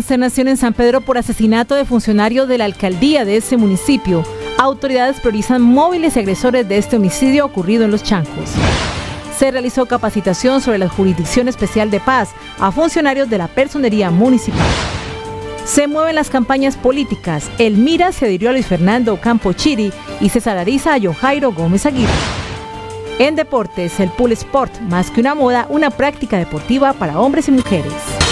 Consternación en San Pedro por asesinato de funcionario de la alcaldía de ese municipio. Autoridades priorizan móviles y agresores de este homicidio ocurrido en Los Chancos. Se realizó capacitación sobre la Jurisdicción Especial de Paz a funcionarios de la Personería Municipal. Se mueven las campañas políticas. El Mira se adhirió a Luis Fernando Campo Chiri y se salariza a Yojairo Gómez Aguirre. En deportes, el pool sport, más que una moda, una práctica deportiva para hombres y mujeres.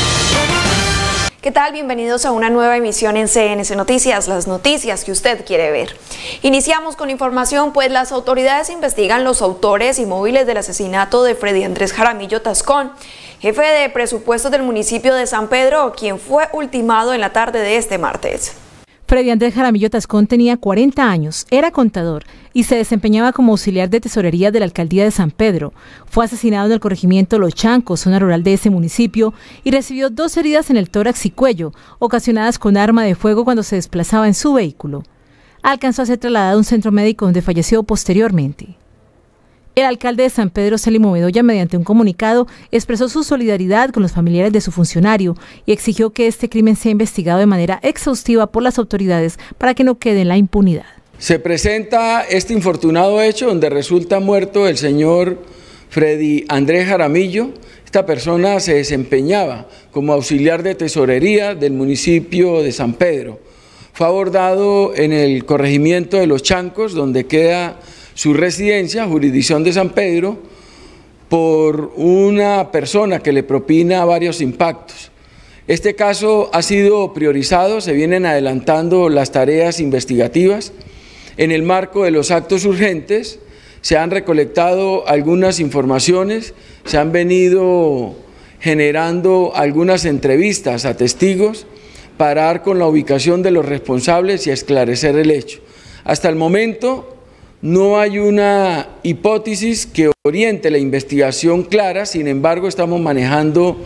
¿Qué tal? Bienvenidos a una nueva emisión en CNC Noticias, las noticias que usted quiere ver. Iniciamos con información, pues las autoridades investigan los autores y móviles del asesinato de Freddy Andrés Jaramillo Tascón, jefe de presupuestos del municipio de San Pedro, quien fue ultimado en la tarde de este martes. Freddy Andrés Jaramillo Tascón tenía 40 años, era contador y se desempeñaba como auxiliar de tesorería de la alcaldía de San Pedro. Fue asesinado en el corregimiento Los Chancos, zona rural de ese municipio, y recibió 2 heridas en el tórax y cuello, ocasionadas con arma de fuego cuando se desplazaba en su vehículo. Alcanzó a ser trasladado a un centro médico donde falleció posteriormente. El alcalde de San Pedro, Célimo Bedoya, mediante un comunicado, expresó su solidaridad con los familiares de su funcionario y exigió que este crimen sea investigado de manera exhaustiva por las autoridades para que no quede en la impunidad. Se presenta este infortunado hecho donde resulta muerto el señor Freddy Andrés Jaramillo. Esta persona se desempeñaba como auxiliar de tesorería del municipio de San Pedro. Fue abordado en el corregimiento de Los Chancos, donde queda su residencia, jurisdicción de San Pedro, por una persona que le propina varios impactos. Este caso ha sido priorizado, se vienen adelantando las tareas investigativas. En el marco de los actos urgentes se han recolectado algunas informaciones, se han venido generando algunas entrevistas a testigos para dar con la ubicación de los responsables y esclarecer el hecho. Hasta el momento no hay una hipótesis que oriente la investigación clara, sin embargo estamos manejando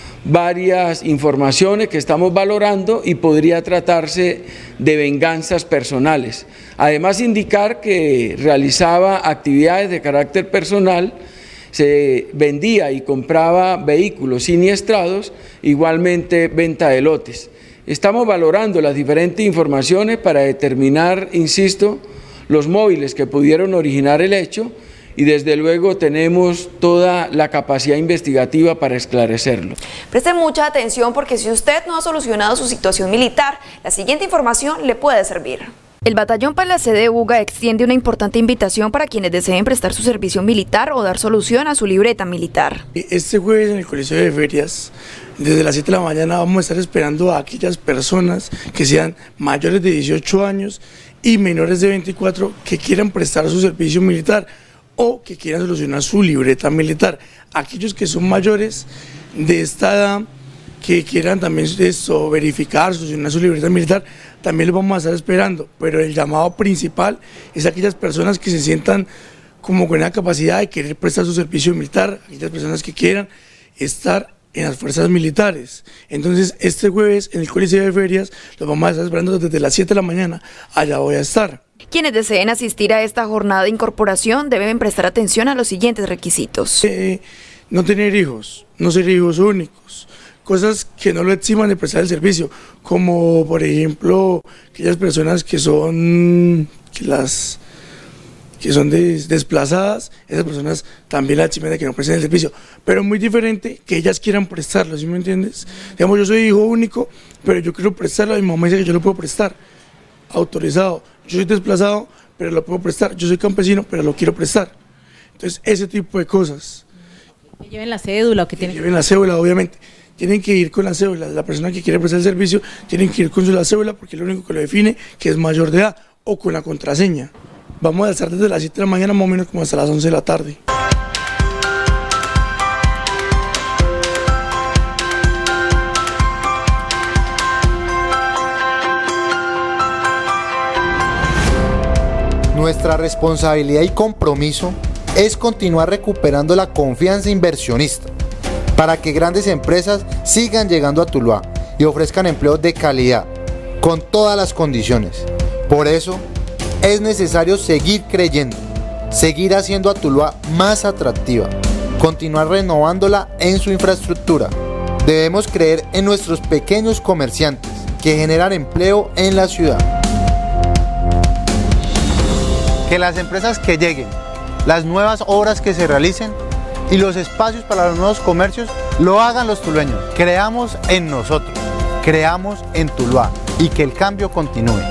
varias informaciones que estamos valorando y podría tratarse de venganzas personales. Además, indicar que realizaba actividades de carácter personal, se vendía y compraba vehículos siniestrados, igualmente venta de lotes. Estamos valorando las diferentes informaciones para determinar, insisto, los móviles que pudieron originar el hecho y desde luego tenemos toda la capacidad investigativa para esclarecerlo. Preste mucha atención porque si usted no ha solucionado su situación militar, la siguiente información le puede servir. El Batallón Palacé de Buga extiende una importante invitación para quienes deseen prestar su servicio militar o dar solución a su libreta militar. Este jueves en el Coliseo de Ferias, desde las 7 de la mañana vamos a estar esperando a aquellas personas que sean mayores de 18 años y menores de 24 que quieran prestar su servicio militar o que quieran solucionar su libreta militar. Aquellos que son mayores de esta edad, que quieran también verificar, solucionar su libreta militar, también los vamos a estar esperando, pero el llamado principal es a aquellas personas que se sientan como con la capacidad de querer prestar su servicio militar, aquellas personas que quieran estar en las fuerzas militares. Entonces este jueves en el Coliseo de Ferias los vamos a estar esperando desde las 7 de la mañana, allá voy a estar. Quienes deseen asistir a esta jornada de incorporación deben prestar atención a los siguientes requisitos. No tener hijos, no ser hijos únicos, cosas que no lo eximan de prestar el servicio, como por ejemplo aquellas personas que son desplazadas, esas personas también la eximen de que no presten el servicio, pero muy diferente que ellas quieran prestarlo, ¿sí me entiendes? Digamos, yo soy hijo único, pero yo quiero prestarlo, mi mamá dice que yo lo puedo prestar, autorizado. Yo soy desplazado, pero lo puedo prestar. Yo soy campesino, pero lo quiero prestar. Entonces, ese tipo de cosas. Que lleven la cédula o que tienen. Lleven la cédula, obviamente. Tienen que ir con la cédula. La persona que quiere prestar el servicio tienen que ir con la cédula porque es lo único que lo define, que es mayor de edad, o con la contraseña. Vamos a estar desde las 7 de la mañana más o menos como hasta las 11 de la tarde. Nuestra responsabilidad y compromiso es continuar recuperando la confianza inversionista para que grandes empresas sigan llegando a Tuluá y ofrezcan empleos de calidad, con todas las condiciones. Por eso, es necesario seguir creyendo, seguir haciendo a Tuluá más atractiva, continuar renovándola en su infraestructura, Debemos creer en nuestros pequeños comerciantes que generan empleo en la ciudad. Que las empresas que lleguen, las nuevas obras que se realicen y los espacios para los nuevos comercios lo hagan los tulueños. Creamos en nosotros, creamos en Tuluá y que el cambio continúe.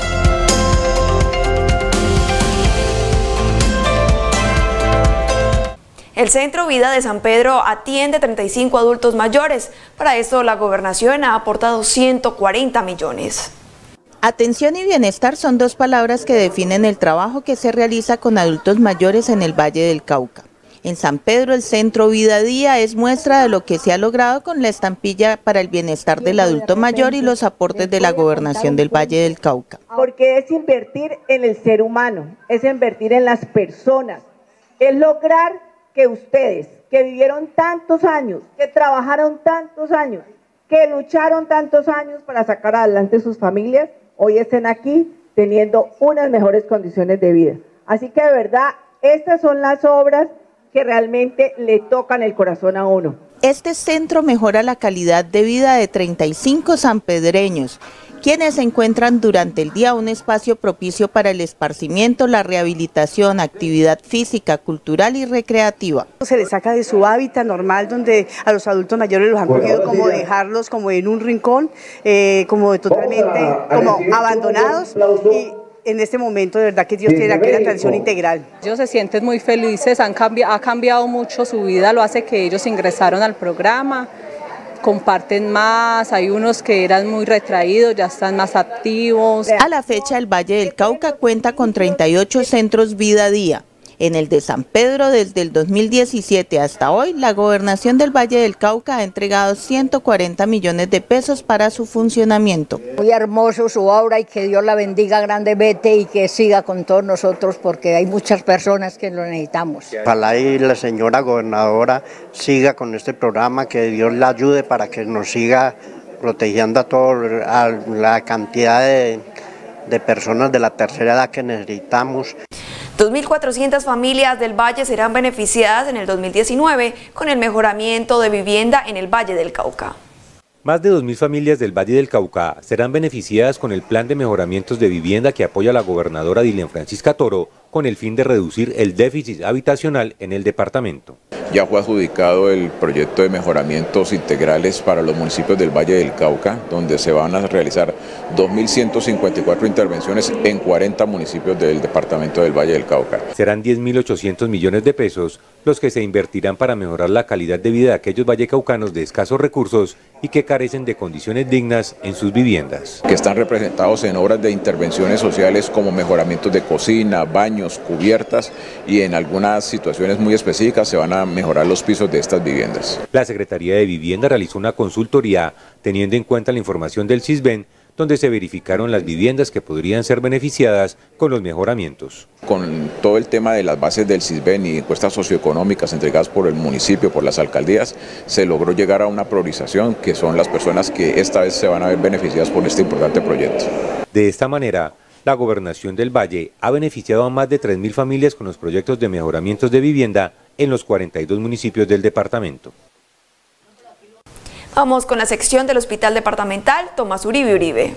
El Centro Vida de San Pedro atiende 35 adultos mayores. Para esto, la gobernación ha aportado 140 millones. Atención y bienestar son dos palabras que definen el trabajo que se realiza con adultos mayores en el Valle del Cauca. En San Pedro, el Centro Vida Día es muestra de lo que se ha logrado con la estampilla para el bienestar del adulto mayor y los aportes de la gobernación del Valle del Cauca. Porque es invertir en el ser humano, es invertir en las personas, es lograr que ustedes, que vivieron tantos años, que trabajaron tantos años, que lucharon tantos años para sacar adelante sus familias, hoy estén aquí teniendo unas mejores condiciones de vida. Así que de verdad, estas son las obras que realmente le tocan el corazón a uno. Este centro mejora la calidad de vida de 35 sanpedreños, quienes encuentran durante el día un espacio propicio para el esparcimiento, la rehabilitación, actividad física, cultural y recreativa. Se les saca de su hábitat normal, donde a los adultos mayores los han cogido como dejarlos como en un rincón, como totalmente como abandonados. Y en este momento, de verdad que Dios tiene aquí la atención integral. Ellos se sienten muy felices, ha cambiado mucho su vida, lo hace que ellos ingresaron al programa, comparten más, hay unos que eran muy retraídos, ya están más activos. A la fecha, el Valle del Cauca cuenta con 38 centros Vida Día. En el de San Pedro, desde el 2017 hasta hoy, la gobernación del Valle del Cauca ha entregado 140 millones de pesos para su funcionamiento. Muy hermoso su obra y que Dios la bendiga grandemente y que siga con todos nosotros porque hay muchas personas que lo necesitamos. Ojalá y la señora gobernadora siga con este programa, que Dios la ayude para que nos siga protegiendo a la cantidad de personas de la tercera edad que necesitamos. 2.400 familias del Valle serán beneficiadas en el 2019 con el mejoramiento de vivienda en el Valle del Cauca. Más de 2.000 familias del Valle del Cauca serán beneficiadas con el plan de mejoramientos de vivienda que apoya la gobernadora Dilian Francisca Toro con el fin de reducir el déficit habitacional en el departamento. Ya fue adjudicado el proyecto de mejoramientos integrales para los municipios del Valle del Cauca, donde se van a realizar 2.154 intervenciones en 40 municipios del departamento del Valle del Cauca. Serán 10.800 millones de pesos los que se invertirán para mejorar la calidad de vida de aquellos vallecaucanos de escasos recursos y que carecen de condiciones dignas en sus viviendas. Que están representados en obras de intervenciones sociales como mejoramientos de cocina, baños, cubiertas y en algunas situaciones muy específicas se van a mejorar los pisos de estas viviendas. La Secretaría de Vivienda realizó una consultoría teniendo en cuenta la información del CISBEN, donde se verificaron las viviendas que podrían ser beneficiadas con los mejoramientos. Con todo el tema de las bases del CISBEN y encuestas socioeconómicas entregadas por el municipio, por las alcaldías, se logró llegar a una priorización que son las personas que esta vez se van a ver beneficiadas por este importante proyecto. De esta manera, la Gobernación del Valle ha beneficiado a más de 3.000 familias con los proyectos de mejoramientos de vivienda en los 42 municipios del departamento. Vamos con la sección del Hospital Departamental Tomás Uribe Uribe.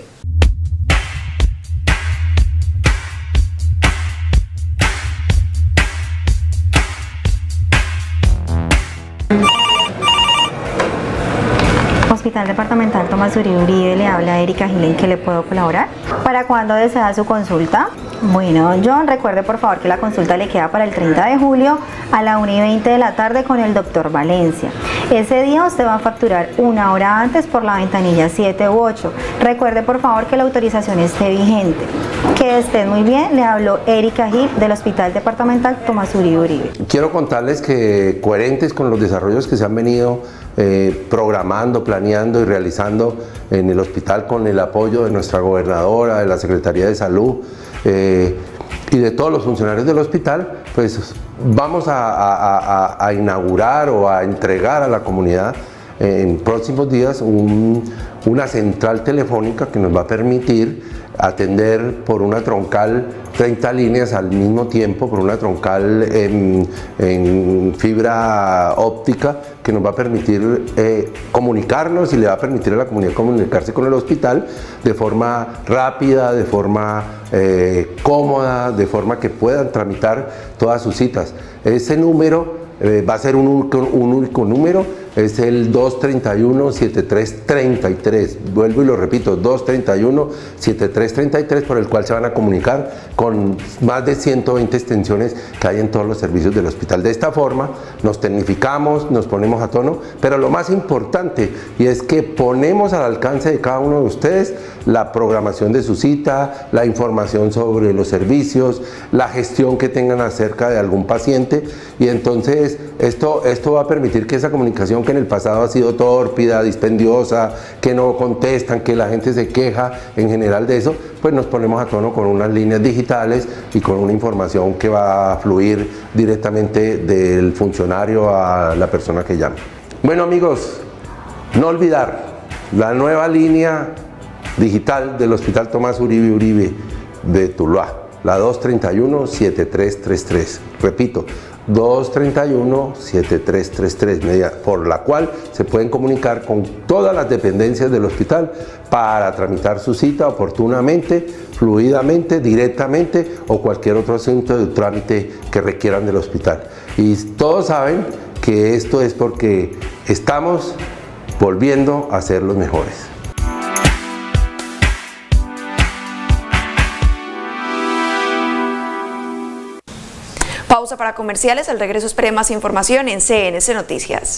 Hospital Departamental Tomás Uribe Uribe, le habla Erika Gil, ¿en qué le puedo colaborar? ¿Para cuándo desea su consulta? Bueno, John, recuerde por favor que la consulta le queda para el 30 de julio a la 1:20 de la tarde con el doctor Valencia. Ese día usted va a facturar 1 hora antes por la ventanilla 7 u 8. Recuerde por favor que la autorización esté vigente. Que estén muy bien, le habló Erika Gil del Hospital Departamental Tomás Uribe Uribe. Quiero contarles que coherentes con los desarrollos que se han venido programando, planeando y realizando en el hospital con el apoyo de nuestra gobernadora, de la Secretaría de Salud y de todos los funcionarios del hospital, pues vamos a inaugurar o a entregar a la comunidad en próximos días una central telefónica que nos va a permitir atender por una troncal 30 líneas al mismo tiempo, por una troncal en fibra óptica que nos va a permitir comunicarnos y le va a permitir a la comunidad comunicarse con el hospital de forma rápida, de forma cómoda, de forma que puedan tramitar todas sus citas. Ese número va a ser un único número, es el 231-7333, vuelvo y lo repito, 231-7333, por el cual se van a comunicar con más de 120 extensiones que hay en todos los servicios del hospital. De esta forma nos tecnificamos, nos ponemos a tono, pero lo más importante, y es que ponemos al alcance de cada uno de ustedes la programación de su cita, la información sobre los servicios, la gestión que tengan acerca de algún paciente, y entonces esto va a permitir que esa comunicación que en el pasado ha sido tórpida, dispendiosa, que no contestan, que la gente se queja en general de eso, pues nos ponemos a tono con unas líneas digitales y con una información que va a fluir directamente del funcionario a la persona que llama. Bueno amigos, no olvidar la nueva línea digital del Hospital Tomás Uribe de Tuluá, la 231-7333, repito, 231-7333, por la cual se pueden comunicar con todas las dependencias del hospital para tramitar su cita oportunamente, fluidamente, directamente o cualquier otro asunto de trámite que requieran del hospital. Y todos saben que esto es porque estamos volviendo a ser los mejores. Pausa para comerciales, al regreso espere más información en CNC Noticias.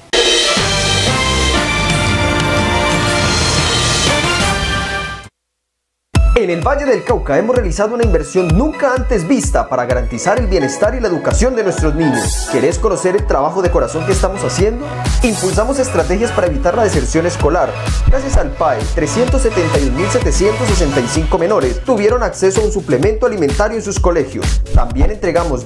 En el Valle del Cauca hemos realizado una inversión nunca antes vista para garantizar el bienestar y la educación de nuestros niños. ¿Querés conocer el trabajo de corazón que estamos haciendo? Impulsamos estrategias para evitar la deserción escolar. Gracias al PAE, 371.765 menores tuvieron acceso a un suplemento alimentario en sus colegios. También entregamos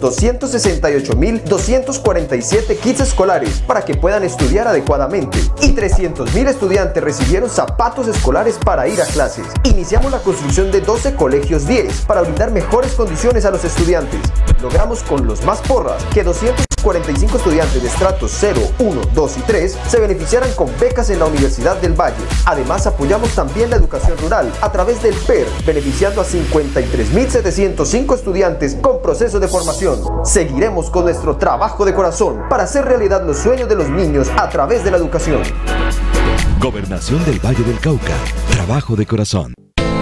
268.247 kits escolares para que puedan estudiar adecuadamente. Y 300.000 estudiantes recibieron zapatos escolares para ir a clases. Iniciamos la construcción de 12 colegios 10 para brindar mejores condiciones a los estudiantes. Logramos con los más porras que 245 estudiantes de estratos 0, 1, 2 y 3 se beneficiaran con becas en la Universidad del Valle. Además, apoyamos también la educación rural a través del PER, beneficiando a 53.705 estudiantes con proceso de formación. Seguiremos con nuestro trabajo de corazón para hacer realidad los sueños de los niños a través de la educación. Gobernación del Valle del Cauca. Trabajo de corazón.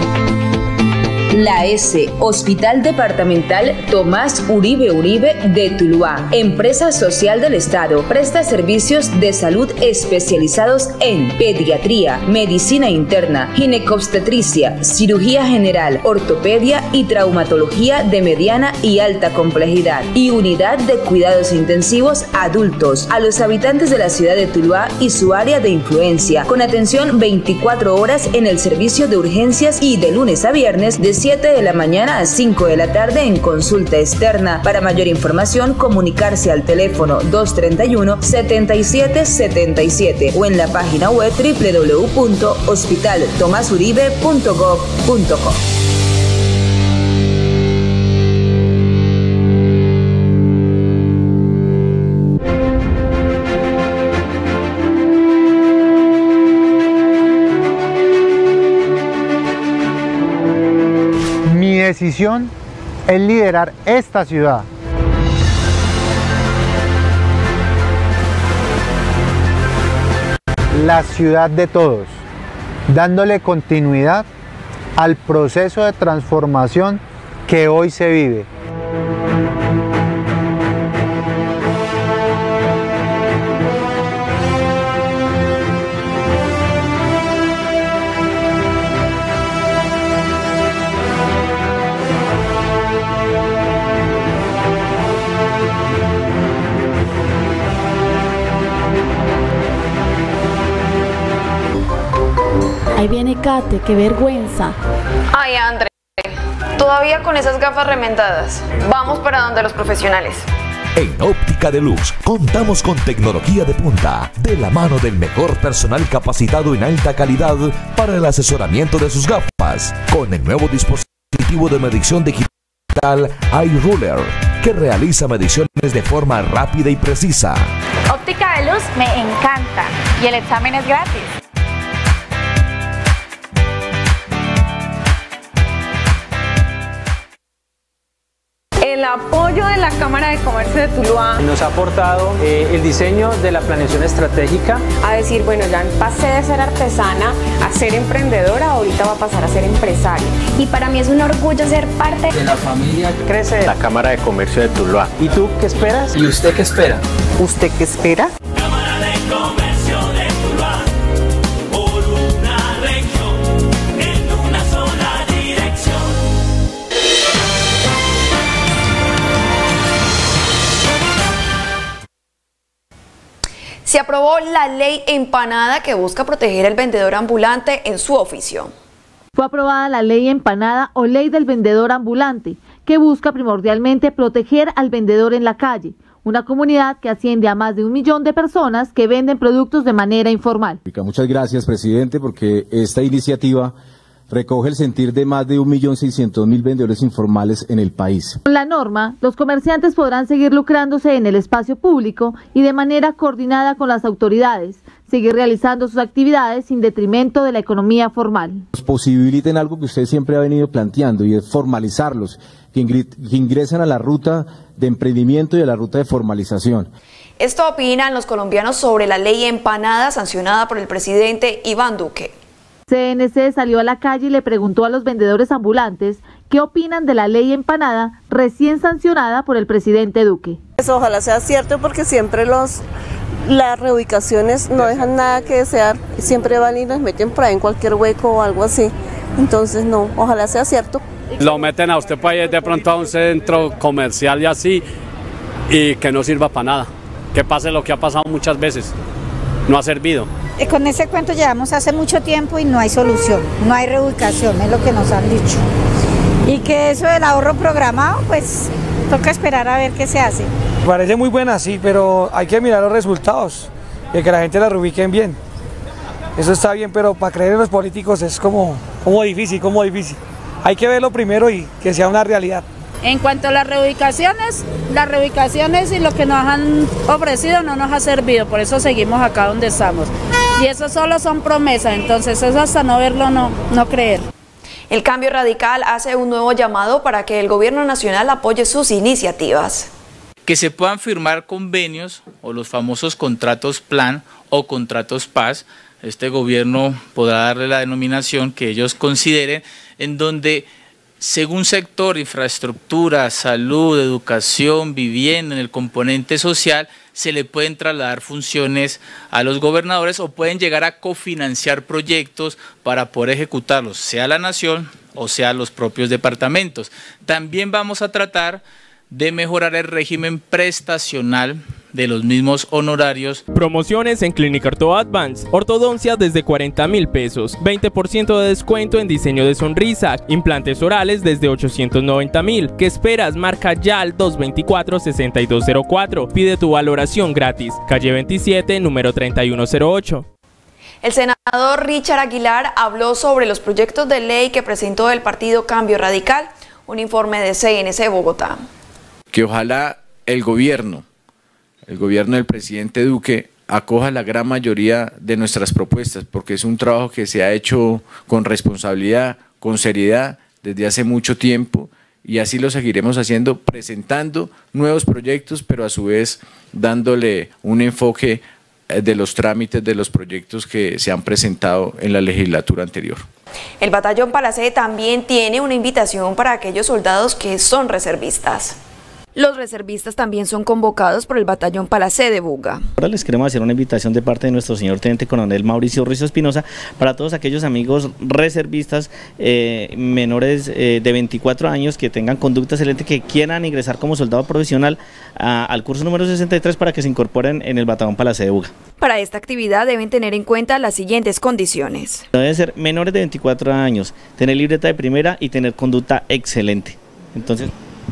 La S, Hospital Departamental Tomás Uribe de Tuluá, empresa social del Estado, presta servicios de salud especializados en pediatría, medicina interna, ginecobstetricia, cirugía general, ortopedia y traumatología de mediana y alta complejidad, y unidad de cuidados intensivos adultos a los habitantes de la ciudad de Tuluá y su área de influencia, con atención 24 horas en el servicio de urgencias y de lunes a viernes de 7 de la mañana a 5 de la tarde en consulta externa. Para mayor información, comunicarse al teléfono 231-7777 o en la página web www.hospitaltomasuribe.gov.co. Mi decisión es liderar esta ciudad. La ciudad de todos, dándole continuidad al proceso de transformación que hoy se vive. Ahí viene Kate, qué vergüenza. Ay, André, todavía con esas gafas remendadas. Vamos para donde los profesionales. En Óptica de Luz contamos con tecnología de punta, de la mano del mejor personal capacitado en alta calidad para el asesoramiento de sus gafas, con el nuevo dispositivo de medición digital iRuler, que realiza mediciones de forma rápida y precisa. Óptica de Luz me encanta y el examen es gratis. El apoyo de la Cámara de Comercio de Tuluá nos ha aportado el diseño de la planeación estratégica. A decir, bueno, ya pasé de ser artesana a ser emprendedora, ahorita va a pasar a ser empresaria. Y para mí es un orgullo ser parte de la familia Crece la Cámara de Comercio de Tuluá. ¿Y tú qué esperas? ¿Y usted qué espera? ¿Usted qué espera? Cámara de Comercio de Tuluá, por una región, en una sola dirección. Se aprobó la ley Empanada que busca proteger al vendedor ambulante en su oficio. Fue aprobada la ley Empanada o ley del vendedor ambulante, que busca primordialmente proteger al vendedor en la calle, una comunidad que asciende a más de 1 millón de personas que venden productos de manera informal. Muchas gracias, presidente, porque esta iniciativa recoge el sentir de más de 1.600.000 vendedores informales en el país. Con la norma, los comerciantes podrán seguir lucrándose en el espacio público y de manera coordinada con las autoridades, seguir realizando sus actividades sin detrimento de la economía formal. Posibiliten algo que usted siempre ha venido planteando y es formalizarlos, que ingresen a la ruta de emprendimiento y a la ruta de formalización. Esto opinan los colombianos sobre la ley Empanada sancionada por el presidente Iván Duque. CNC salió a la calle y le preguntó a los vendedores ambulantes qué opinan de la ley Empanada recién sancionada por el presidente Duque. Ojalá sea cierto porque siempre las reubicaciones no dejan nada que desear, siempre van y nos meten por ahí en cualquier hueco o algo así, entonces no, ojalá sea cierto. Lo meten a usted para ir de pronto a un centro comercial y así, y que no sirva para nada, que pase lo que ha pasado muchas veces, no ha servido. Con ese cuento llevamos hace mucho tiempo y no hay solución, no hay reubicación, es lo que nos han dicho. Y que eso del ahorro programado, pues toca esperar a ver qué se hace. Me parece muy buena, sí, pero hay que mirar los resultados, y que la gente la reubiquen bien. Eso está bien, pero para creer en los políticos es como difícil. Hay que verlo primero y que sea una realidad. En cuanto a las reubicaciones y lo que nos han ofrecido no nos ha servido, por eso seguimos acá donde estamos. Y eso solo son promesas, entonces eso hasta no verlo, no creer. El Cambio Radical hace un nuevo llamado para que el gobierno nacional apoye sus iniciativas. Que se puedan firmar convenios o los famosos contratos plan o contratos paz. Este gobierno podrá darle la denominación que ellos consideren, en donde según sector, infraestructura, salud, educación, vivienda, en el componente social, se le pueden trasladar funciones a los gobernadores o pueden llegar a cofinanciar proyectos para poder ejecutarlos, sea la nación o sea los propios departamentos. También vamos a tratar de mejorar el régimen prestacional de los mismos honorarios. Promociones en Clínica Orto Advance, ortodoncia desde 40.000 pesos, 20% de descuento en diseño de sonrisa, implantes orales desde 890.000. ¿Qué esperas? Marca ya al 224-6204. Pide tu valoración gratis. Calle 27, número 3108. El senador Richard Aguilar habló sobre los proyectos de ley que presentó el partido Cambio Radical. Un informe de CNC Bogotá. Que ojalá el gobierno del presidente Duque acoja la gran mayoría de nuestras propuestas, porque es un trabajo que se ha hecho con responsabilidad, con seriedad, desde hace mucho tiempo, y así lo seguiremos haciendo, presentando nuevos proyectos, pero a su vez dándole un enfoque de los trámites de los proyectos que se han presentado en la legislatura anterior. El Batallón Palacé también tiene una invitación para aquellos soldados que son reservistas. Los reservistas también son convocados por el Batallón Palacé de Buga. Ahora les queremos hacer una invitación de parte de nuestro señor Teniente Coronel Mauricio Ruiz Espinosa para todos aquellos amigos reservistas menores de 24 años que tengan conducta excelente, que quieran ingresar como soldado profesional al curso número 63 para que se incorporen en el Batallón Palacé de Buga. Para esta actividad deben tener en cuenta las siguientes condiciones. Deben ser menores de 24 años, tener libreta de primera y tener conducta excelente. Entonces,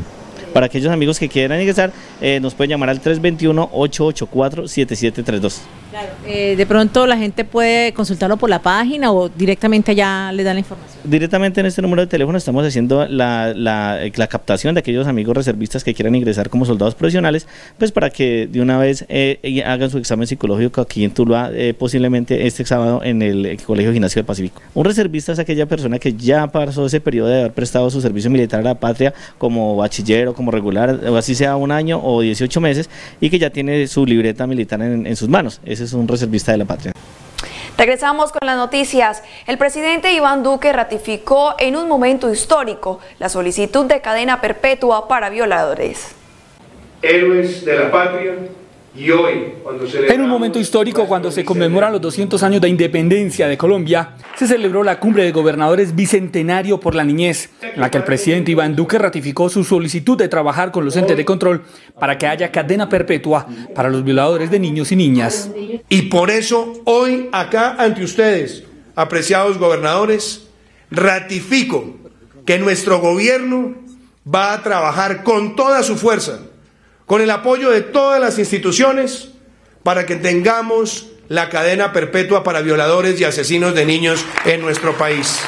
Para aquellos amigos que quieran ingresar, nos pueden llamar al 321-884-7732. Claro. De pronto la gente puede consultarlo por la página o directamente allá le dan la información. Directamente en este número de teléfono estamos haciendo la captación de aquellos amigos reservistas que quieran ingresar como soldados profesionales, pues para que de una vez hagan su examen psicológico aquí en Tuluá, posiblemente este sábado en el Colegio Gimnasio del Pacífico. Un reservista es aquella persona que ya pasó ese periodo de haber prestado su servicio militar a la patria como bachiller o como regular, o así sea 1 año o 18 meses, y que ya tiene su libreta militar en sus manos. Ese es un reservista de la patria. Regresamos con las noticias. El presidente Iván Duque ratificó en un momento histórico la solicitud de cadena perpetua para violadores. Héroes de la patria. Y hoy, en un momento histórico, cuando se conmemoran los 200 años de independencia de Colombia, se celebró la Cumbre de Gobernadores Bicentenario por la Niñez, en la que el presidente Iván Duque ratificó su solicitud de trabajar con los entes de control para que haya cadena perpetua para los violadores de niños y niñas. Y por eso, hoy, acá ante ustedes, apreciados gobernadores, ratifico que nuestro gobierno va a trabajar con toda su fuerza, con el apoyo de todas las instituciones, para que tengamos la cadena perpetua para violadores y asesinos de niños en nuestro país.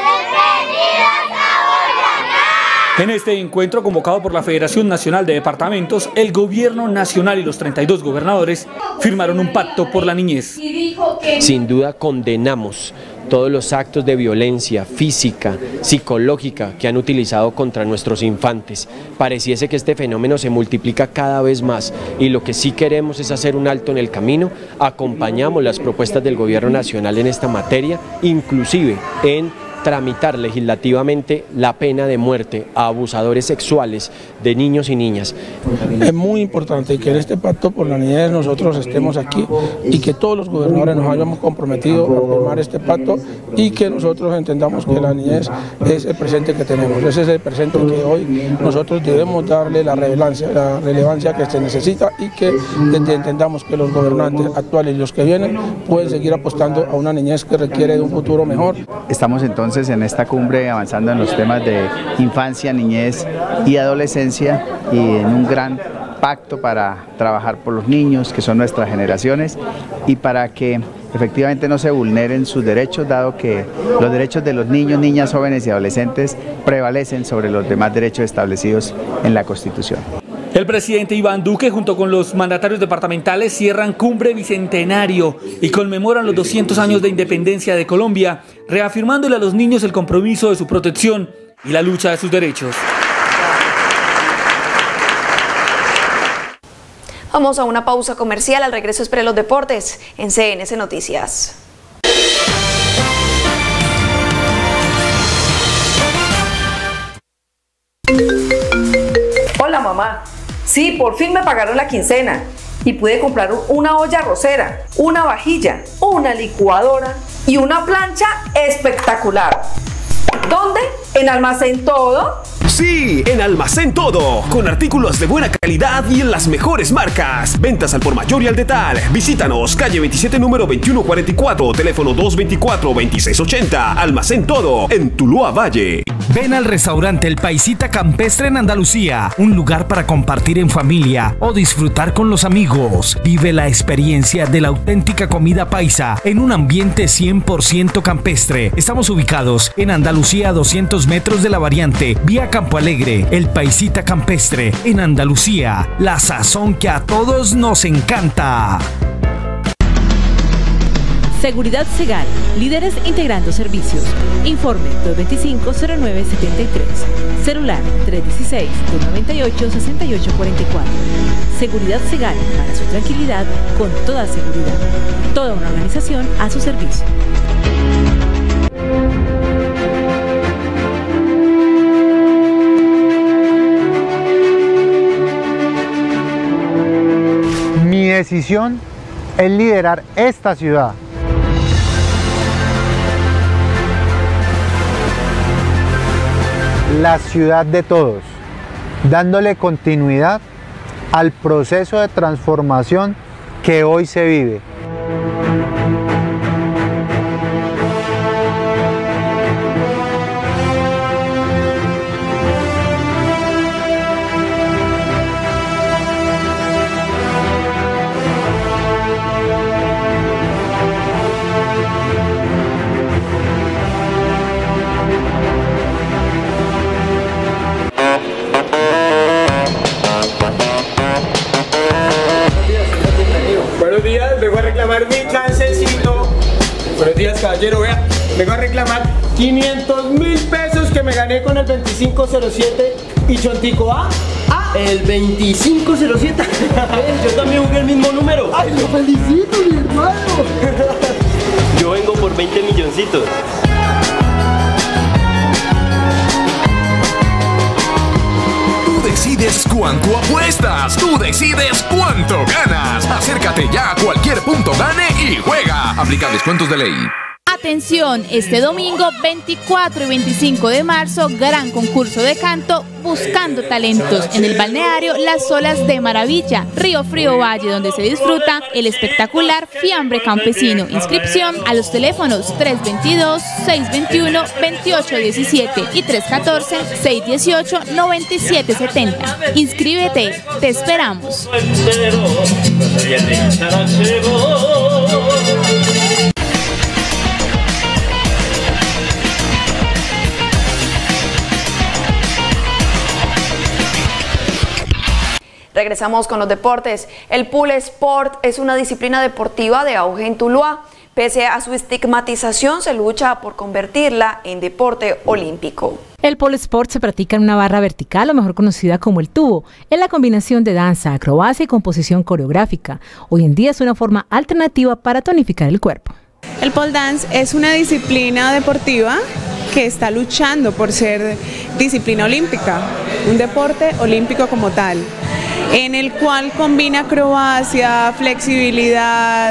En este encuentro convocado por la Federación Nacional de Departamentos, el Gobierno Nacional y los 32 gobernadores firmaron un pacto por la niñez. Sin duda condenamos todos los actos de violencia física, psicológica que han utilizado contra nuestros infantes. Pareciese que este fenómeno se multiplica cada vez más y lo que sí queremos es hacer un alto en el camino. Acompañamos las propuestas del Gobierno Nacional en esta materia, inclusive en tramitar legislativamente la pena de muerte a abusadores sexuales de niños y niñas. Es muy importante que en este pacto por la niñez nosotros estemos aquí y que todos los gobernadores nos hayamos comprometido a firmar este pacto y que nosotros entendamos que la niñez es el presente que tenemos, ese es el presente que hoy nosotros debemos darle la relevancia que se necesita y que entendamos que los gobernantes actuales y los que vienen pueden seguir apostando a una niñez que requiere de un futuro mejor. Estamos entonces en esta cumbre avanzando en los temas de infancia, niñez y adolescencia y en un gran pacto para trabajar por los niños que son nuestras generaciones y para que efectivamente no se vulneren sus derechos, dado que los derechos de los niños, niñas, jóvenes y adolescentes prevalecen sobre los demás derechos establecidos en la Constitución. El presidente Iván Duque junto con los mandatarios departamentales cierran Cumbre Bicentenario y conmemoran los 200 años de independencia de Colombia, reafirmándole a los niños el compromiso de su protección y la lucha de sus derechos. Vamos a una pausa comercial, al regreso espere los deportes en CNS Noticias. Hola mamá, sí, por fin me pagaron la quincena y pude comprar una olla arrocera, una vajilla, una licuadora y una plancha espectacular. ¿Dónde? ¿En Almacén Todo? Sí, en Almacén Todo, con artículos de buena calidad y en las mejores marcas. Ventas al por mayor y al detal. Visítanos, calle 27, número 2144, teléfono 224-2680. Almacén Todo, en Tuluá Valle. Ven al restaurante El Paisita Campestre en Andalucía, un lugar para compartir en familia o disfrutar con los amigos. Vive la experiencia de la auténtica comida paisa en un ambiente 100% campestre. Estamos ubicados en Andalucía a 200 metros de la variante, vía Campo Alegre. El Paisita Campestre en Andalucía, la sazón que a todos nos encanta. Seguridad Segal, líderes integrando servicios. Informe 225-0973. Celular 316-298-6844. Seguridad Segal, para su tranquilidad con toda seguridad. Toda una organización a su servicio. Mi decisión es liderar esta ciudad. La ciudad de todos, dándole continuidad al proceso de transformación que hoy se vive. 500.000 pesos que me gané con el 2507 y Chontico A. El 2507. Yo también jugué el mismo número. ¡Ay, lo felicito, mi hermano! Yo vengo por 20 milloncitos. Tú decides cuánto apuestas, tú decides cuánto ganas. Acércate ya a cualquier punto gane y juega. Aplica descuentos de ley. Atención, este domingo 24 y 25 de marzo, gran concurso de canto Buscando Talentos en el balneario Las Olas de Maravilla, Río Frío Valle, donde se disfruta el espectacular Fiambre Campesino. Inscripción a los teléfonos 322-621-2817 y 314-618-9770. Inscríbete, te esperamos. Regresamos con los deportes. El pool sport es una disciplina deportiva de auge en Tuluá. Pese a su estigmatización, se lucha por convertirla en deporte olímpico. El pole sport se practica en una barra vertical, o mejor conocida como el tubo. Es la combinación de danza, acrobacia y composición coreográfica. Hoy en día es una forma alternativa para tonificar el cuerpo. El pole dance es una disciplina deportiva que está luchando por ser disciplina olímpica, un deporte olímpico como tal, en el cual combina acrobacia, flexibilidad,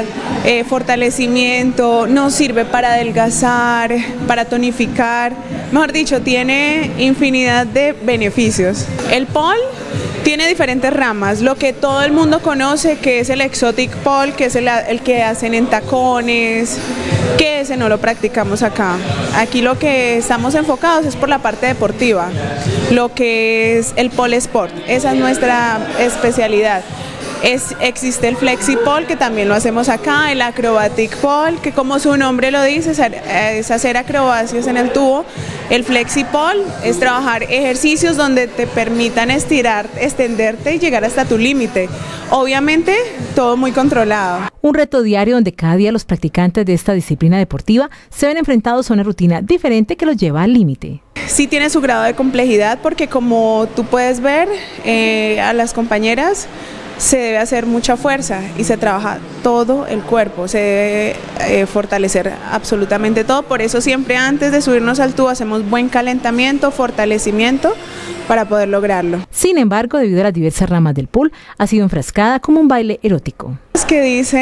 fortalecimiento, nos sirve para adelgazar, para tonificar, mejor dicho, tiene infinidad de beneficios. El pole tiene diferentes ramas, lo que todo el mundo conoce, que es el exotic pole, que es el que hacen en tacones, que ese no lo practicamos acá. Aquí lo que estamos enfocados es por la parte deportiva, lo que es el pole sport, esa es nuestra especialidad. Existe el flexi pole, que también lo hacemos acá, el acrobatic pole, que como su nombre lo dice, es hacer acrobacias en el tubo. El flexi pole es trabajar ejercicios donde te permitan estirar, extenderte y llegar hasta tu límite. Obviamente, todo muy controlado. Un reto diario donde cada día los practicantes de esta disciplina deportiva se ven enfrentados a una rutina diferente que los lleva al límite. Sí tiene su grado de complejidad porque, como tú puedes ver, a las compañeras se debe hacer mucha fuerza y se trabaja todo el cuerpo, se debe fortalecer absolutamente todo. Por eso siempre antes de subirnos al tubo hacemos buen calentamiento, fortalecimiento para poder lograrlo. Sin embargo, debido a las diversas ramas del pool, ha sido enfrascada como un baile erótico. Es que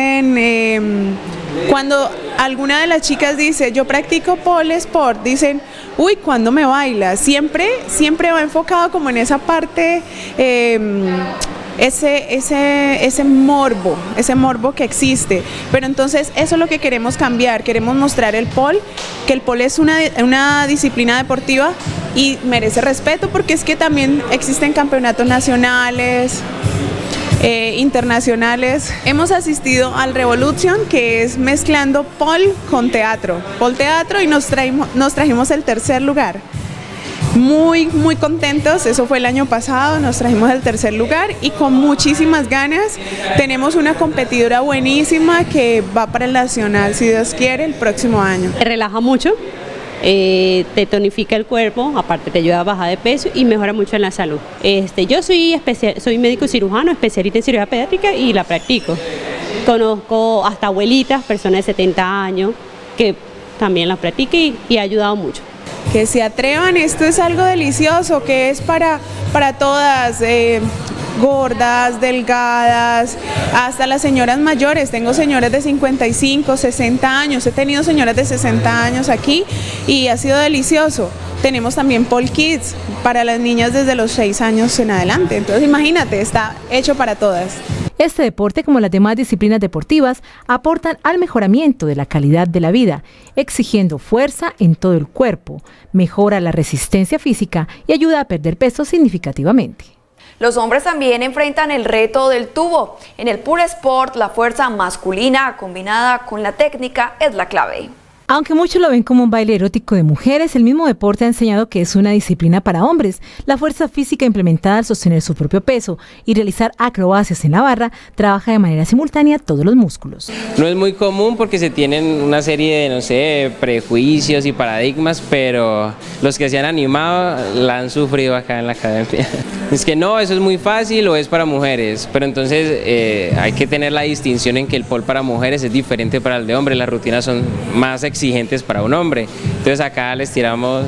dicen, cuando alguna de las chicas dice, yo practico pole sport, dicen, uy, ¿cuándo me baila? Siempre va enfocado como en esa parte, ese morbo que existe, pero entonces eso es lo que queremos cambiar. Queremos mostrar el pole, que el pole es una disciplina deportiva y merece respeto, porque es que también existen campeonatos nacionales, internacionales. Hemos asistido al Revolution, que es mezclando pole con teatro, y nos trajimos el tercer lugar. Muy contentos, eso fue el año pasado, nos trajimos el tercer lugar y con muchísimas ganas. Tenemos una competidora buenísima que va para el nacional, si Dios quiere, el próximo año. Relaja mucho, te tonifica el cuerpo, aparte te ayuda a bajar de peso y mejora mucho en la salud. Yo soy médico cirujano, especialista en cirugía pediátrica y la practico. Conozco hasta abuelitas, personas de 70 años que también la practican y ha ayudado mucho. Que se atrevan, esto es algo delicioso, que es para todas, gordas, delgadas, hasta las señoras mayores. Tengo señoras de 55, 60 años, he tenido señoras de 60 años aquí y ha sido delicioso. Tenemos también pole kids para las niñas desde los 6 años en adelante, entonces imagínate, está hecho para todas. Este deporte, como las demás disciplinas deportivas, aportan al mejoramiento de la calidad de la vida, exigiendo fuerza en todo el cuerpo, mejora la resistencia física y ayuda a perder peso significativamente. Los hombres también enfrentan el reto del tubo. En el pool sport, la fuerza masculina combinada con la técnica es la clave. Aunque muchos lo ven como un baile erótico de mujeres, el mismo deporte ha enseñado que es una disciplina para hombres. La fuerza física implementada al sostener su propio peso y realizar acrobacias en la barra trabaja de manera simultánea todos los músculos. No es muy común porque se tienen una serie de, no sé, prejuicios y paradigmas, pero los que se han animado la han sufrido acá en la academia. Es que no, eso es muy fácil o es para mujeres, pero entonces hay que tener la distinción en que el pole para mujeres es diferente para el de hombres, las rutinas son más exigentes para un hombre, entonces acá les tiramos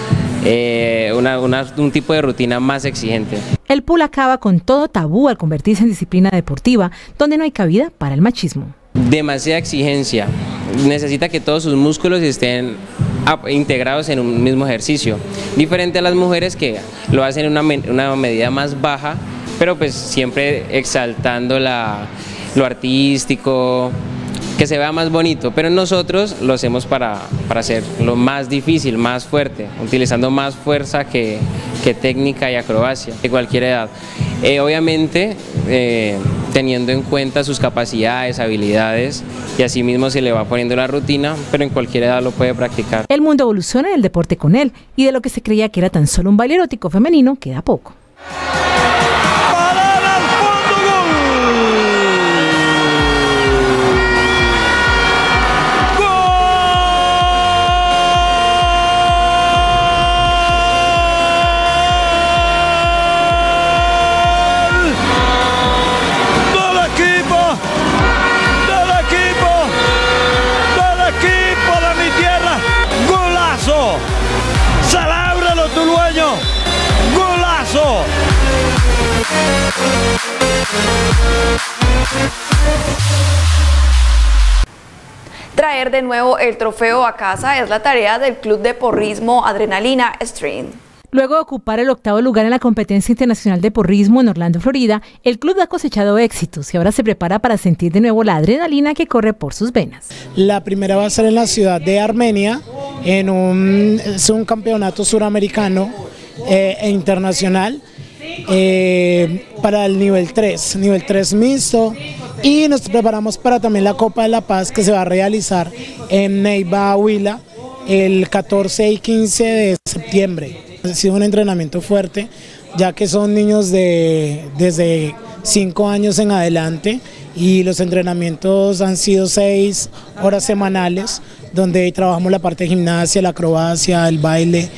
un tipo de rutina más exigente. El pool acaba con todo tabú al convertirse en disciplina deportiva, donde no hay cabida para el machismo. Demasiada exigencia, necesita que todos sus músculos estén integrados en un mismo ejercicio, diferente a las mujeres que lo hacen en una medida más baja, pero pues siempre exaltando lo artístico, que se vea más bonito, pero nosotros lo hacemos para hacer lo más difícil, más fuerte, utilizando más fuerza que técnica y acrobacia de cualquier edad. Obviamente teniendo en cuenta sus capacidades, habilidades, y así mismo se le va poniendo la rutina, pero en cualquier edad lo puede practicar. El mundo evoluciona en el deporte con él, y de lo que se creía que era tan solo un baile erótico femenino queda poco. ¡Celébralo, tulueño! ¡Golazo! Traer de nuevo el trofeo a casa es la tarea del Club de Porrismo Adrenalina Stream. Luego de ocupar el 8º lugar en la competencia internacional de porrismo en Orlando, Florida, el club ha cosechado éxitos y ahora se prepara para sentir de nuevo la adrenalina que corre por sus venas. La primera va a ser en la ciudad de Armenia, es un campeonato suramericano e internacional para el nivel 3 mixto, y nos preparamos para también la Copa de la Paz que se va a realizar en Neiva, Huila, el 14 y 15 de septiembre. Ha sido un entrenamiento fuerte, ya que son niños desde 5 años en adelante, y los entrenamientos han sido 6 horas semanales, donde trabajamos la parte de gimnasia, la acrobacia, el baile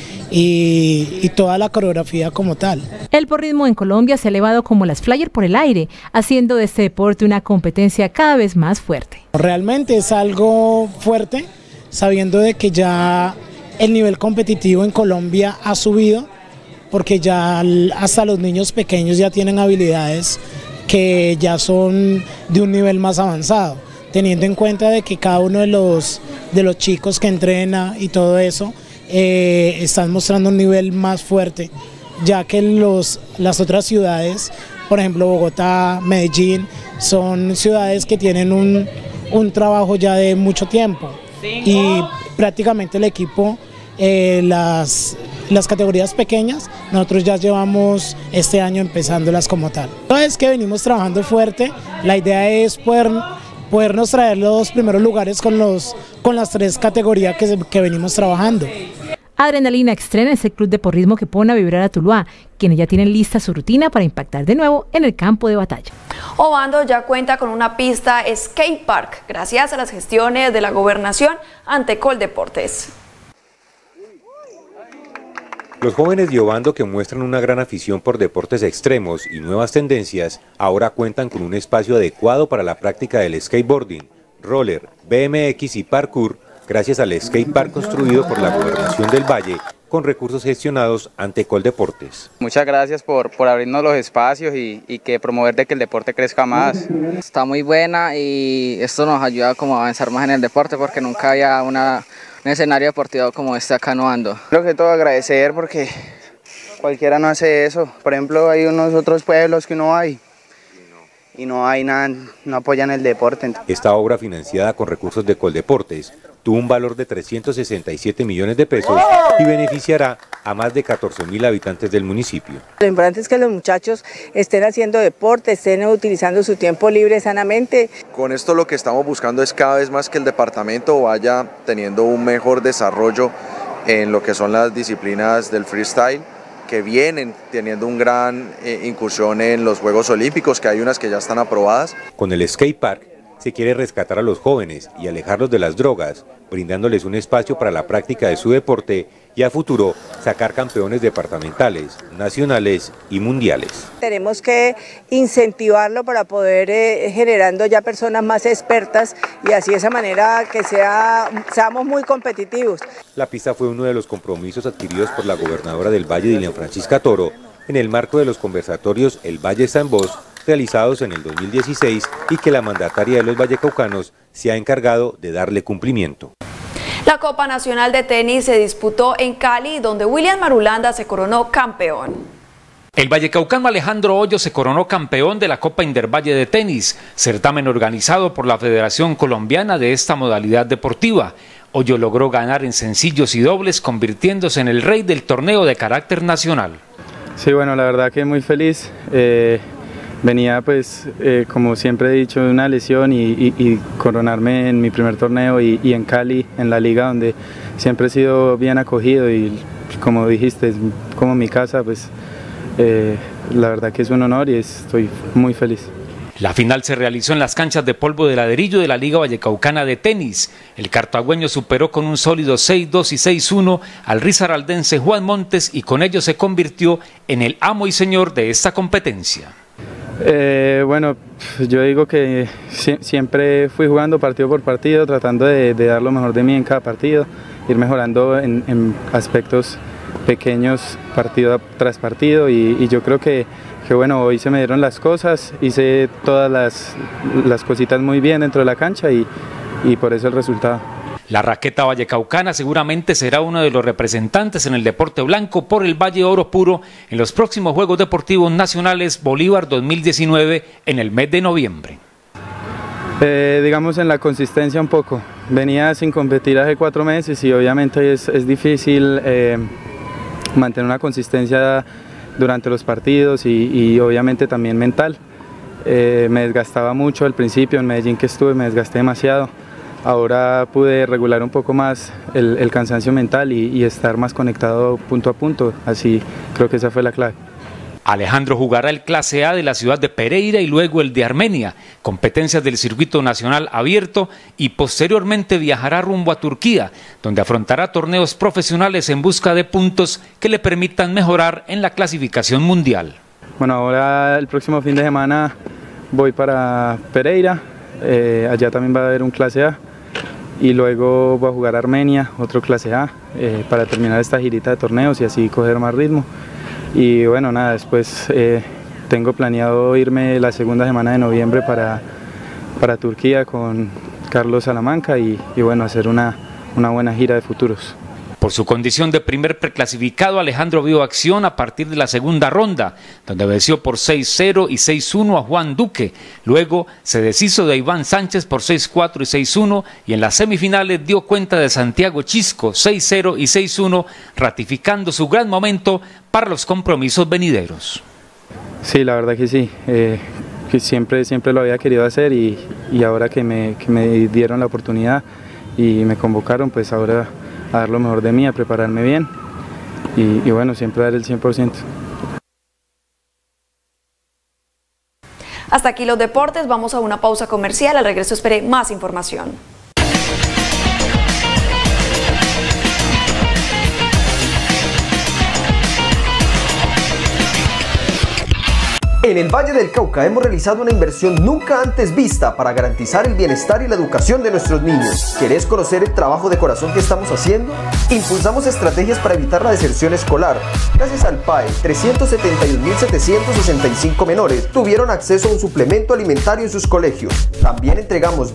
y toda la coreografía como tal. El porrismo en Colombia se ha elevado como las flyers por el aire, haciendo de este deporte una competencia cada vez más fuerte. Realmente es algo fuerte, sabiendo de que ya el nivel competitivo en Colombia ha subido, porque ya hasta los niños pequeños ya tienen habilidades que ya son de un nivel más avanzado, teniendo en cuenta de que cada uno de los chicos que entrena y todo eso están mostrando un nivel más fuerte, ya que las otras ciudades, por ejemplo Bogotá, Medellín, son ciudades que tienen un trabajo ya de mucho tiempo, y prácticamente el equipo, las categorías pequeñas, nosotros ya llevamos este año empezándolas como tal. Es que venimos trabajando fuerte, la idea es podernos traer los primeros lugares con las 3 categorías que venimos trabajando. Adrenalina Extreme es el club de porrismo que pone a vibrar a Tuluá, quienes ya tienen lista su rutina para impactar de nuevo en el campo de batalla. Obando ya cuenta con una pista skate park gracias a las gestiones de la gobernación ante Coldeportes. Los jóvenes de Obando, que muestran una gran afición por deportes extremos y nuevas tendencias, ahora cuentan con un espacio adecuado para la práctica del skateboarding, roller, BMX y parkour, gracias al skatepark construido por la Gobernación del Valle con recursos gestionados ante Coldeportes. Muchas gracias por abrirnos los espacios y que promover de que el deporte crezca más. Está muy buena y esto nos ayuda como a avanzar más en el deporte, porque nunca había un escenario deportivo como este acá en Obando. Creo que todo agradecer, porque cualquiera no hace eso. Por ejemplo, hay unos otros pueblos que uno va y no hay nada, no apoyan el deporte. Esta obra, financiada con recursos de Coldeportes, tuvo un valor de 367 millones de pesos y beneficiará a más de 14.000 habitantes del municipio. Lo importante es que los muchachos estén haciendo deporte, estén utilizando su tiempo libre sanamente. Con esto lo que estamos buscando es cada vez más que el departamento vaya teniendo un mejor desarrollo en lo que son las disciplinas del freestyle, que vienen teniendo un gran incursión en los Juegos Olímpicos, que hay unas que ya están aprobadas. Con el skate park se quiere rescatar a los jóvenes y alejarlos de las drogas, brindándoles un espacio para la práctica de su deporte y a futuro sacar campeones departamentales, nacionales y mundiales. Tenemos que incentivarlo para poder generando ya personas más expertas y así de esa manera que seamos muy competitivos. La pista fue uno de los compromisos adquiridos por la gobernadora del Valle, Dilian Francisca Toro, en el marco de los conversatorios El Valle está en Voz, realizados en el 2016 y que la mandataria de los vallecaucanos se ha encargado de darle cumplimiento. La Copa Nacional de Tenis se disputó en Cali, donde William Marulanda se coronó campeón. El vallecaucano Alejandro Hoyo se coronó campeón de la Copa Indervalle de Tenis, certamen organizado por la Federación Colombiana de esta modalidad deportiva. Hoyo logró ganar en sencillos y dobles, convirtiéndose en el rey del torneo de carácter nacional. Sí, bueno, la verdad que muy feliz. Venía pues, como siempre he dicho, de una lesión y coronarme en mi primer torneo y en Cali, en la liga donde siempre he sido bien acogido y como dijiste, es como mi casa, pues la verdad que es un honor y estoy muy feliz. La final se realizó en las canchas de polvo de ladrillo de la Liga Vallecaucana de Tenis. El cartagüeño superó con un sólido 6-2 y 6-1 al risaraldense Juan Montes y con ello se convirtió en el amo y señor de esta competencia. Bueno, yo digo que siempre fui jugando partido por partido, tratando de dar lo mejor de mí en cada partido, ir mejorando en aspectos pequeños partido tras partido y yo creo que bueno, hoy se me dieron las cosas, hice todas las cositas muy bien dentro de la cancha y por eso el resultado. La raqueta vallecaucana seguramente será uno de los representantes en el deporte blanco por el Valle Oro Puro en los próximos Juegos Deportivos Nacionales Bolívar 2019 en el mes de noviembre. Digamos en la consistencia un poco. Venía sin competir hace 4 meses y obviamente es difícil mantener una consistencia durante los partidos y obviamente también mental. Me desgastaba mucho al principio, en Medellín que estuve me desgasté demasiado. Ahora pude regular un poco más el cansancio mental y estar más conectado punto a punto, así creo que esa fue la clave. Alejandro jugará el Clase A de la ciudad de Pereira y luego el de Armenia, competencias del circuito nacional abierto y posteriormente viajará rumbo a Turquía, donde afrontará torneos profesionales en busca de puntos que le permitan mejorar en la clasificación mundial. Bueno, ahora el próximo fin de semana voy para Pereira, allá también va a haber un Clase A y luego voy a jugar a Armenia, otro Clase A, para terminar esta girita de torneos y así coger más ritmo. Y bueno, nada, después tengo planeado irme la segunda semana de noviembre para Turquía con Carlos Salamanca y bueno, hacer una buena gira de futuros. Por su condición de primer preclasificado, Alejandro vio acción a partir de la segunda ronda, donde venció por 6-0 y 6-1 a Juan Duque. Luego se deshizo de Iván Sánchez por 6-4 y 6-1 y en las semifinales dio cuenta de Santiago Chisco 6-0 y 6-1, ratificando su gran momento para los compromisos venideros. Sí, la verdad que sí, que siempre lo había querido hacer y ahora que me dieron la oportunidad y me convocaron, pues ahora a dar lo mejor de mí, a prepararme bien y bueno, siempre dar el 100%. Hasta aquí los deportes, vamos a una pausa comercial, al regreso espere más información. En el Valle del Cauca hemos realizado una inversión nunca antes vista para garantizar el bienestar y la educación de nuestros niños. ¿Querés conocer el trabajo de corazón que estamos haciendo? Impulsamos estrategias para evitar la deserción escolar. Gracias al PAE, 371.765 menores tuvieron acceso a un suplemento alimentario en sus colegios. También entregamos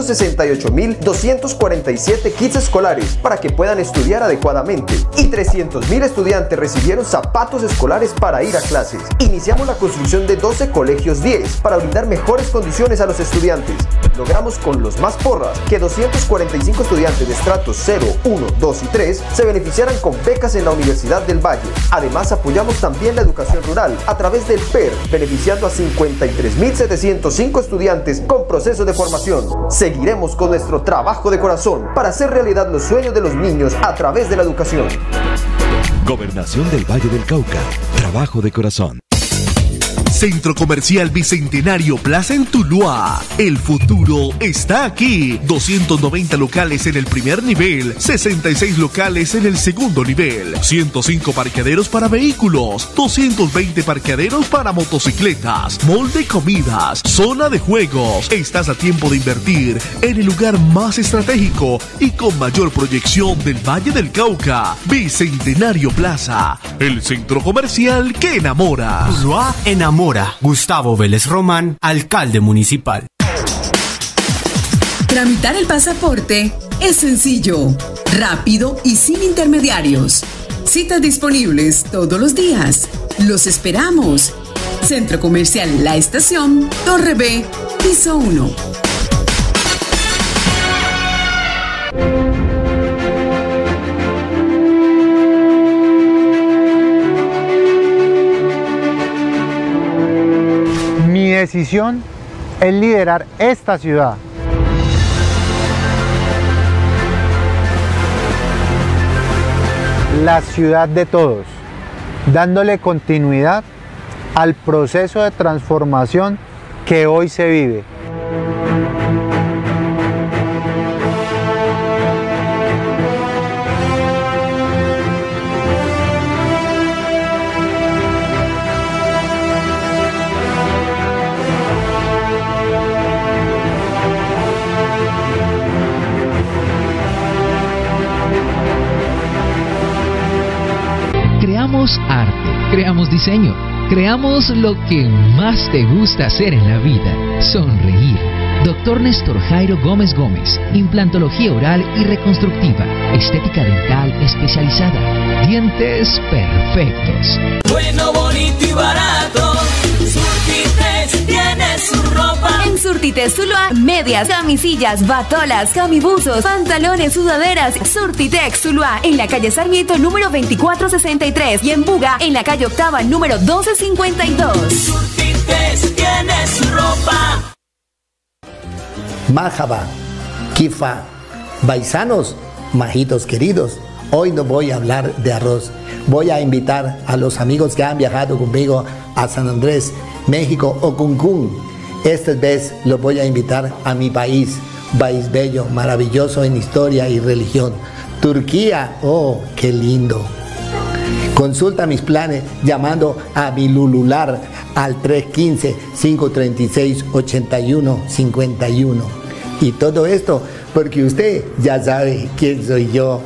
268.247 kits escolares para que puedan estudiar adecuadamente. Y 300.000 estudiantes recibieron zapatos escolares para ir a clases. Iniciamos la construcción creación de 12 colegios 10 para brindar mejores condiciones a los estudiantes. Logramos con los más porras que 245 estudiantes de estratos 0, 1, 2 y 3 se beneficiaran con becas en la Universidad del Valle. Además, apoyamos también la educación rural a través del PER, beneficiando a 53.705 estudiantes con proceso de formación. Seguiremos con nuestro trabajo de corazón para hacer realidad los sueños de los niños a través de la educación. Gobernación del Valle del Cauca. Trabajo de corazón. Centro Comercial Bicentenario Plaza en Tuluá. El futuro está aquí. 290 locales en el primer nivel, 66 locales en el segundo nivel, 105 parqueaderos para vehículos, 220 parqueaderos para motocicletas, mall de comidas, zona de juegos. Estás a tiempo de invertir en el lugar más estratégico y con mayor proyección del Valle del Cauca. Bicentenario Plaza, el centro comercial que enamora. Tuluá enamora. Gustavo Vélez Román, alcalde municipal. Tramitar el pasaporte es sencillo, rápido y sin intermediarios. Citas disponibles todos los días. Los esperamos. Centro Comercial La Estación, Torre B, piso 1. Mi decisión es liderar esta ciudad. La ciudad de todos, dándole continuidad al proceso de transformación que hoy se vive. Creamos arte, creamos diseño, creamos lo que más te gusta hacer en la vida, sonreír. Dr. Néstor Jairo Gómez Gómez, implantología oral y reconstructiva, estética dental especializada, dientes perfectos. Bueno, bonito y barato, Surtites tiene su ropa. En Surtites Tuluá, medias, camisillas, batolas, camibuzos, pantalones, sudaderas. Surtitex Tuluá, en la calle Sarmiento número 2463 y en Buga, en la calle Octava número 1252. Surtites tiene su ropa. Majaba, Kifa, paisanos, majitos queridos, hoy no voy a hablar de arroz. Voy a invitar a los amigos que han viajado conmigo a San Andrés, México o Cancún. Esta vez los voy a invitar a mi país bello, maravilloso en historia y religión. Turquía, oh, qué lindo. Consulta mis planes llamando a mi Lulular al 315-536-8151. Y todo esto porque usted ya sabe quién soy yo.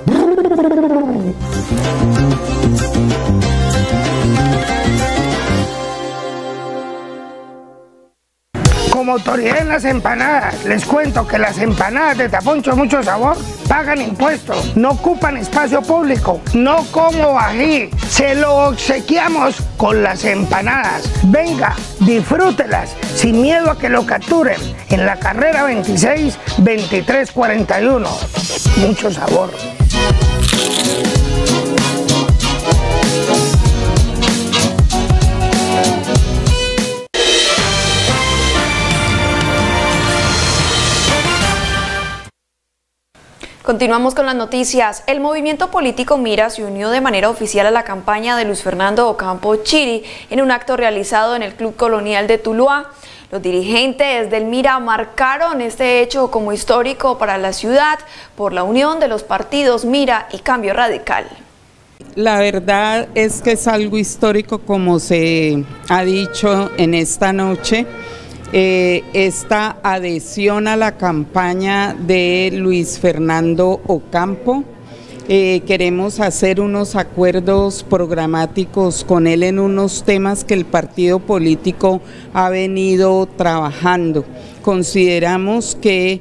Como autoridad en las empanadas, les cuento que las empanadas de Taponcho Mucho Sabor pagan impuestos, no ocupan espacio público, no como ají, se lo obsequiamos con las empanadas. Venga, disfrútelas sin miedo a que lo capturen en la carrera 26-2341. Mucho sabor. Continuamos con las noticias. El movimiento político Mira se unió de manera oficial a la campaña de Luis Fernando Ocampo Chiri en un acto realizado en el Club Colonial de Tuluá. Los dirigentes del Mira marcaron este hecho como histórico para la ciudad por la unión de los partidos Mira y Cambio Radical. La verdad es que es algo histórico, como se ha dicho en esta noche. Esta adhesión a la campaña de Luis Fernando Ocampo. Queremos hacer unos acuerdos programáticos con él en unos temas que el partido político ha venido trabajando. Consideramos que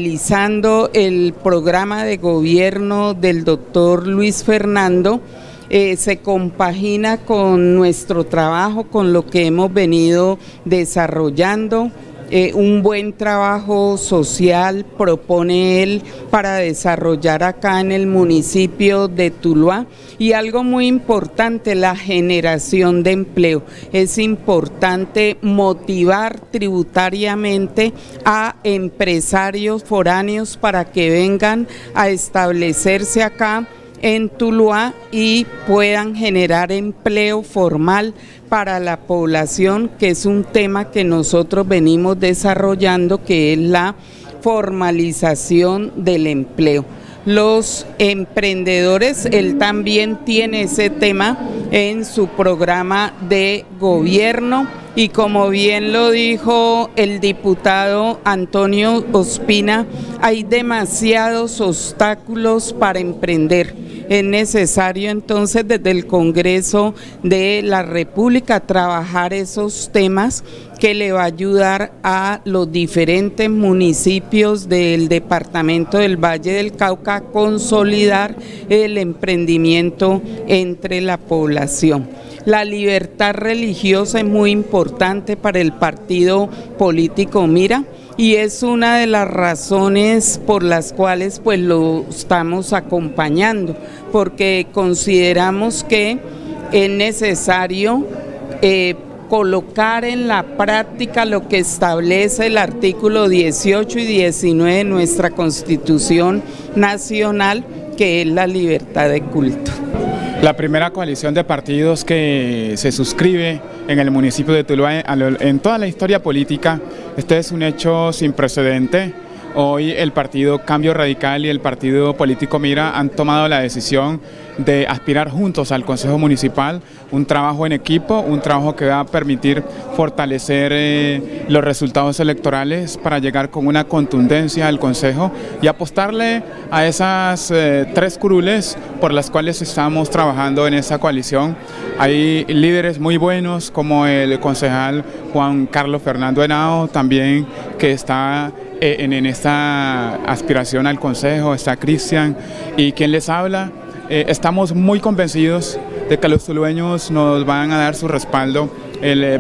analizando el programa de gobierno del doctor Luis Fernando, se compagina con nuestro trabajo, con lo que hemos venido desarrollando. Un buen trabajo social propone él para desarrollar acá en el municipio de Tuluá, y algo muy importante, la generación de empleo. Es importante motivar tributariamente a empresarios foráneos para que vengan a establecerse acá en Tuluá y puedan generar empleo formal para la población, que es un tema que nosotros venimos desarrollando, que es la formalización del empleo. Los emprendedores, él también tiene ese tema en su programa de gobierno, y como bien lo dijo el diputado Antonio Ospina, hay demasiados obstáculos para emprender. Es necesario entonces desde el Congreso de la República trabajar esos temas que le va a ayudar a los diferentes municipios del departamento del Valle del Cauca a consolidar el emprendimiento entre la población. La libertad religiosa es muy importante para el partido político Mira, y es una de las razones por las cuales pues lo estamos acompañando, porque consideramos que es necesario colocar en la práctica lo que establece el artículo 18 y 19 de nuestra Constitución Nacional, que es la libertad de culto. La primera coalición de partidos que se suscribe en el municipio de Tuluá en toda la historia política. Este es un hecho sin precedente. Hoy el partido Cambio Radical y el partido político Mira han tomado la decisión de aspirar juntos al Consejo Municipal, un trabajo en equipo, un trabajo que va a permitir fortalecer los resultados electorales para llegar con una contundencia al Consejo y apostarle a esas tres curules por las cuales estamos trabajando en esa coalición. Hay líderes muy buenos como el concejal Juan Carlos Fernando Henao, también que está en esta aspiración al Consejo, está Cristian, y quien les habla. Estamos muy convencidos de que los tulueños nos van a dar su respaldo el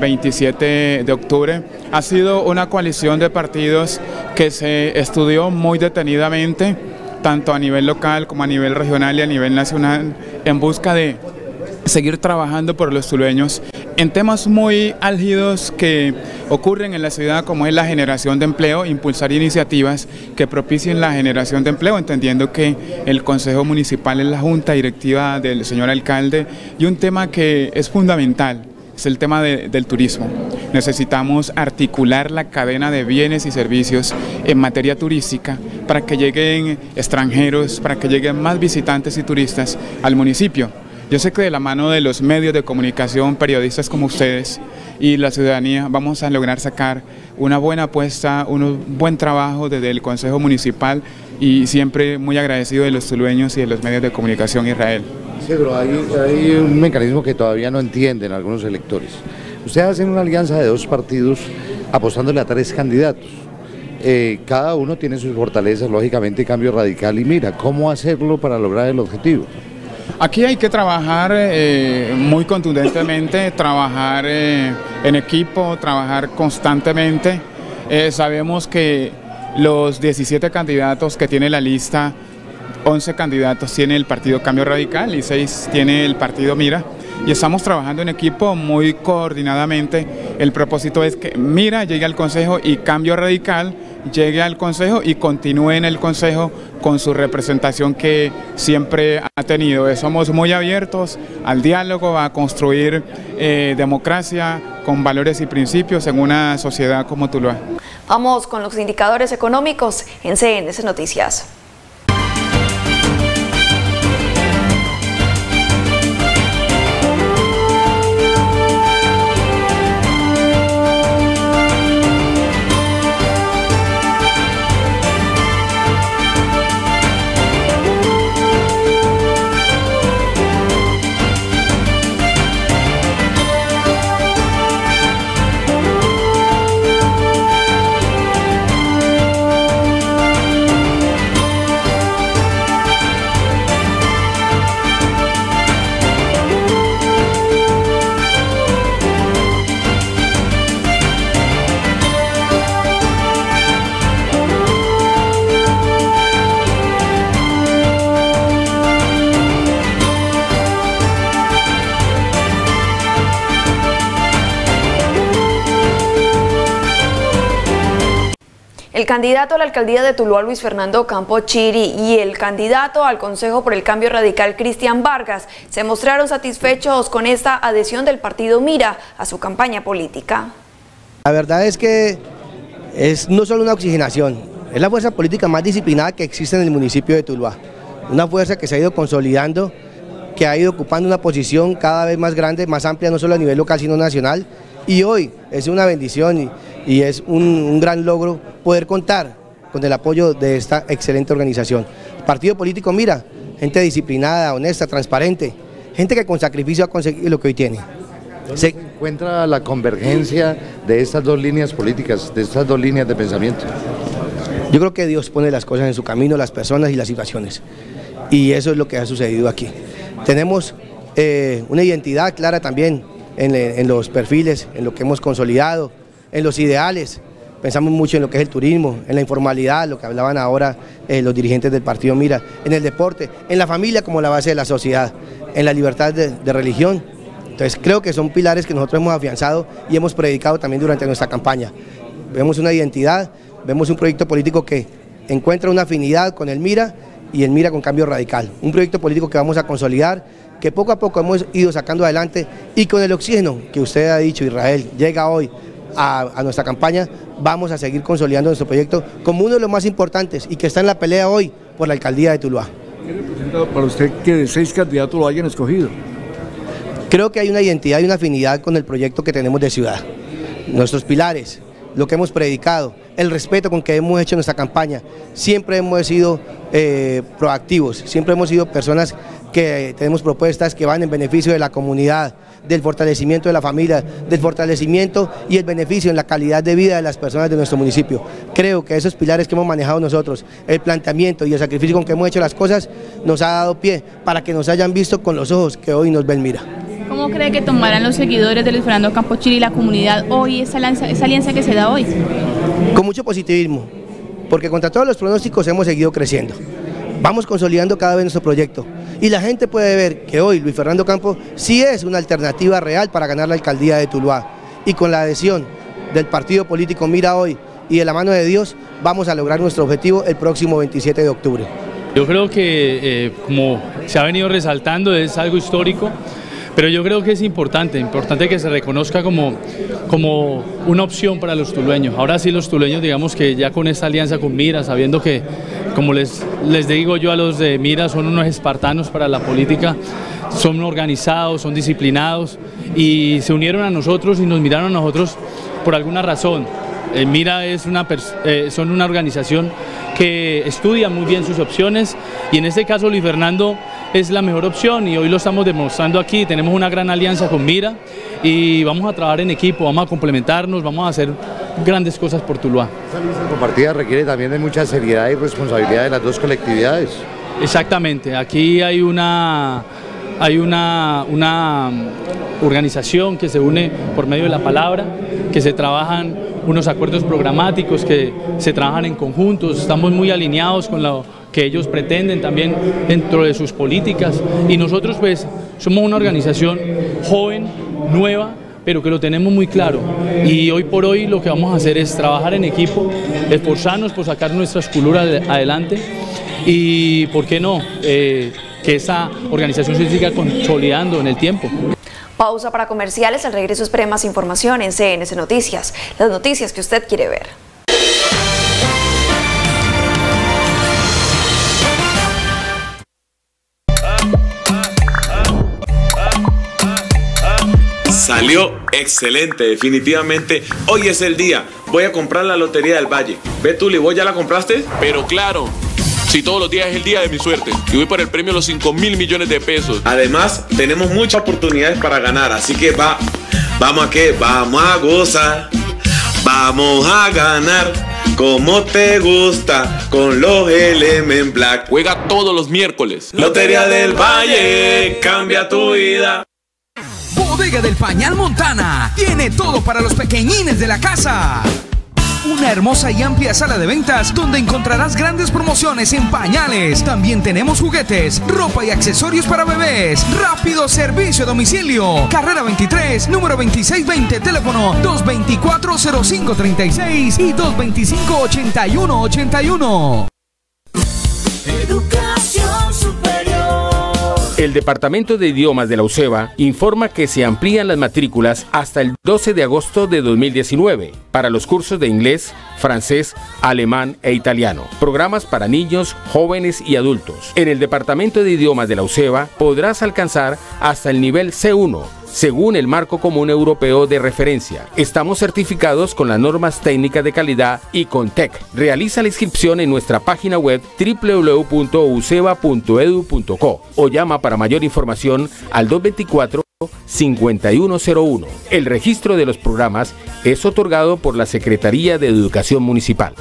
27 de octubre. Ha sido una coalición de partidos que se estudió muy detenidamente, tanto a nivel local como a nivel regional y a nivel nacional, en busca de seguir trabajando por los tulueños en temas muy álgidos que ocurren en la ciudad, como es la generación de empleo, impulsar iniciativas que propicien la generación de empleo, entendiendo que el Consejo Municipal es la junta directiva del señor alcalde, y un tema que es fundamental es el tema del turismo. Necesitamos articular la cadena de bienes y servicios en materia turística para que lleguen extranjeros, para que lleguen más visitantes y turistas al municipio. Yo sé que de la mano de los medios de comunicación, periodistas como ustedes y la ciudadanía, vamos a lograr sacar una buena apuesta, un buen trabajo desde el Consejo Municipal, y siempre muy agradecido de los tulueños y de los medios de comunicación, Israel. Sí, pero hay un mecanismo que todavía no entienden algunos electores. Ustedes hacen una alianza de dos partidos apostándole a tres candidatos. Cada uno tiene sus fortalezas, lógicamente Cambio Radical y Mira. ¿Cómo hacerlo para lograr el objetivo? Aquí hay que trabajar muy contundentemente, trabajar en equipo, trabajar constantemente. Sabemos que los 17 candidatos que tiene la lista, 11 candidatos tiene el partido Cambio Radical y 6 tiene el partido Mira, y estamos trabajando en equipo muy coordinadamente. El propósito es que Mira llegue al Consejo y Cambio Radical llegue al Consejo y continúe en el Consejo con su representación que siempre ha tenido. Somos muy abiertos al diálogo, a construir democracia con valores y principios en una sociedad como Tuluá. Vamos con los indicadores económicos en CNS Noticias. El candidato a la alcaldía de Tuluá, Luis Fernando Campo Chiri, y el candidato al Consejo por el Cambio Radical, Cristian Vargas, se mostraron satisfechos con esta adhesión del partido Mira a su campaña política. La verdad es que es no solo una oxigenación, es la fuerza política más disciplinada que existe en el municipio de Tuluá. Una fuerza que se ha ido consolidando, que ha ido ocupando una posición cada vez más grande, más amplia, no solo a nivel local, sino nacional. Y hoy es una bendición y es un gran logro poder contar con el apoyo de esta excelente organización. Partido político Mira, gente disciplinada, honesta, transparente, gente que con sacrificio ha conseguido lo que hoy tiene. ¿Se encuentra la convergencia de estas dos líneas políticas, de estas dos líneas de pensamiento? Yo creo que Dios pone las cosas en su camino, las personas y las situaciones. Y eso es lo que ha sucedido aquí. Tenemos una identidad clara también en los perfiles, en lo que hemos consolidado, en los ideales. Pensamos mucho en lo que es el turismo, en la informalidad, lo que hablaban ahora los dirigentes del partido Mira, en el deporte, en la familia como la base de la sociedad, en la libertad de religión. Entonces creo que son pilares que nosotros hemos afianzado y hemos predicado también durante nuestra campaña. Vemos una identidad, vemos un proyecto político que encuentra una afinidad con el Mira y el Mira con Cambio Radical. Un proyecto político que vamos a consolidar, que poco a poco hemos ido sacando adelante y con el oxígeno que usted ha dicho, Israel, llega hoy a nuestra campaña, vamos a seguir consolidando nuestro proyecto como uno de los más importantes y que está en la pelea hoy por la alcaldía de Tuluá. ¿Qué representa para usted que 6 candidatos lo hayan escogido? Creo que hay una identidad y una afinidad con el proyecto que tenemos de ciudad. Nuestros pilares, lo que hemos predicado, el respeto con que hemos hecho nuestra campaña, siempre hemos sido proactivos, siempre hemos sido personas que tenemos propuestas que van en beneficio de la comunidad, del fortalecimiento de la familia, del fortalecimiento y el beneficio en la calidad de vida de las personas de nuestro municipio. Creo que esos pilares que hemos manejado nosotros, el planteamiento y el sacrificio con que hemos hecho las cosas, nos ha dado pie para que nos hayan visto con los ojos que hoy nos ven Mira. ¿Cómo cree que tomarán los seguidores de Luis Fernando Campo Chiri y la comunidad hoy, esa alianza que se da hoy? Con mucho positivismo, porque contra todos los pronósticos hemos seguido creciendo. Vamos consolidando cada vez nuestro proyecto y la gente puede ver que hoy Luis Fernando Campo sí es una alternativa real para ganar la alcaldía de Tuluá, y con la adhesión del partido político Mira hoy y de la mano de Dios vamos a lograr nuestro objetivo el próximo 27 de octubre. Yo creo que como se ha venido resaltando es algo histórico, pero yo creo que es importante que se reconozca como una opción para los tulueños. Ahora sí los tulueños, digamos que ya con esta alianza con Mira, sabiendo que, como les digo yo a los de Mira, son unos espartanos para la política, son organizados, son disciplinados y se unieron a nosotros y nos miraron a nosotros por alguna razón. Mira son una organización que estudia muy bien sus opciones y en este caso Luis Fernando es la mejor opción y hoy lo estamos demostrando aquí. Tenemos una gran alianza con Mira y vamos a trabajar en equipo, vamos a complementarnos, vamos a hacer grandes cosas por Tuluá. Esa alianza compartida requiere también de mucha seriedad y responsabilidad de las dos colectividades. Exactamente, aquí hay una organización que se une por medio de la palabra, que se trabajan unos acuerdos programáticos, que se trabajan en conjuntos, estamos muy alineados con lo que ellos pretenden también dentro de sus políticas y nosotros pues somos una organización joven, nueva, pero que lo tenemos muy claro y hoy por hoy lo que vamos a hacer es trabajar en equipo, esforzarnos por sacar nuestras culturas adelante y por qué no, que esa organización se siga consolidando en el tiempo. Pausa para comerciales, al regreso espere más información en CNC Noticias, las noticias que usted quiere ver. Salió excelente, definitivamente. Hoy es el día. Voy a comprar la Lotería del Valle. Ve tú, ¿vos ya la compraste? Pero claro, si todos los días es el día de mi suerte. Y voy por el premio de los 5.000 millones de pesos. Además, tenemos muchas oportunidades para ganar. Así que vamos a gozar. Vamos a ganar. Como te gusta, con los Element Black. Juega todos los miércoles. Lotería del Valle, cambia tu vida. Bodega del Pañal Montana tiene todo para los pequeñines de la casa. una hermosa y amplia sala de ventas donde encontrarás grandes promociones en pañales. También tenemos juguetes, ropa y accesorios para bebés. Rápido servicio a domicilio. Carrera 23, número 2620, teléfono 224-0536 y 225-8181. Educación superior. El Departamento de Idiomas de la UCEBA informa que se amplían las matrículas hasta el 12 de agosto de 2019 para los cursos de inglés, francés, alemán e italiano. Programas para niños, jóvenes y adultos. En el Departamento de Idiomas de la UCEBA podrás alcanzar hasta el nivel C1, según el Marco Común Europeo de Referencia. Estamos certificados con las normas técnicas de calidad y con TEC. Realiza la inscripción en nuestra página web www.uceba.edu.co o llama para mayor información al 224-5101. El registro de los programas es otorgado por la Secretaría de Educación Municipal.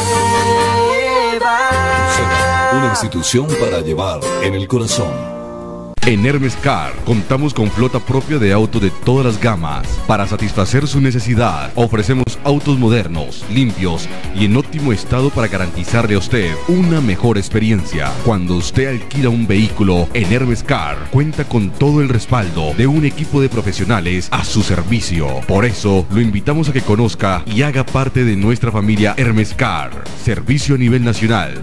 Una institución para llevar en el corazón. En Hermes Car contamos con flota propia de autos de todas las gamas. Para satisfacer su necesidad, ofrecemos autos modernos, limpios y en óptimo estado para garantizarle a usted una mejor experiencia. Cuando usted alquila un vehículo en Hermes Car, cuenta con todo el respaldo de un equipo de profesionales a su servicio. Por eso, lo invitamos a que conozca y haga parte de nuestra familia Hermes Car. Servicio a nivel nacional,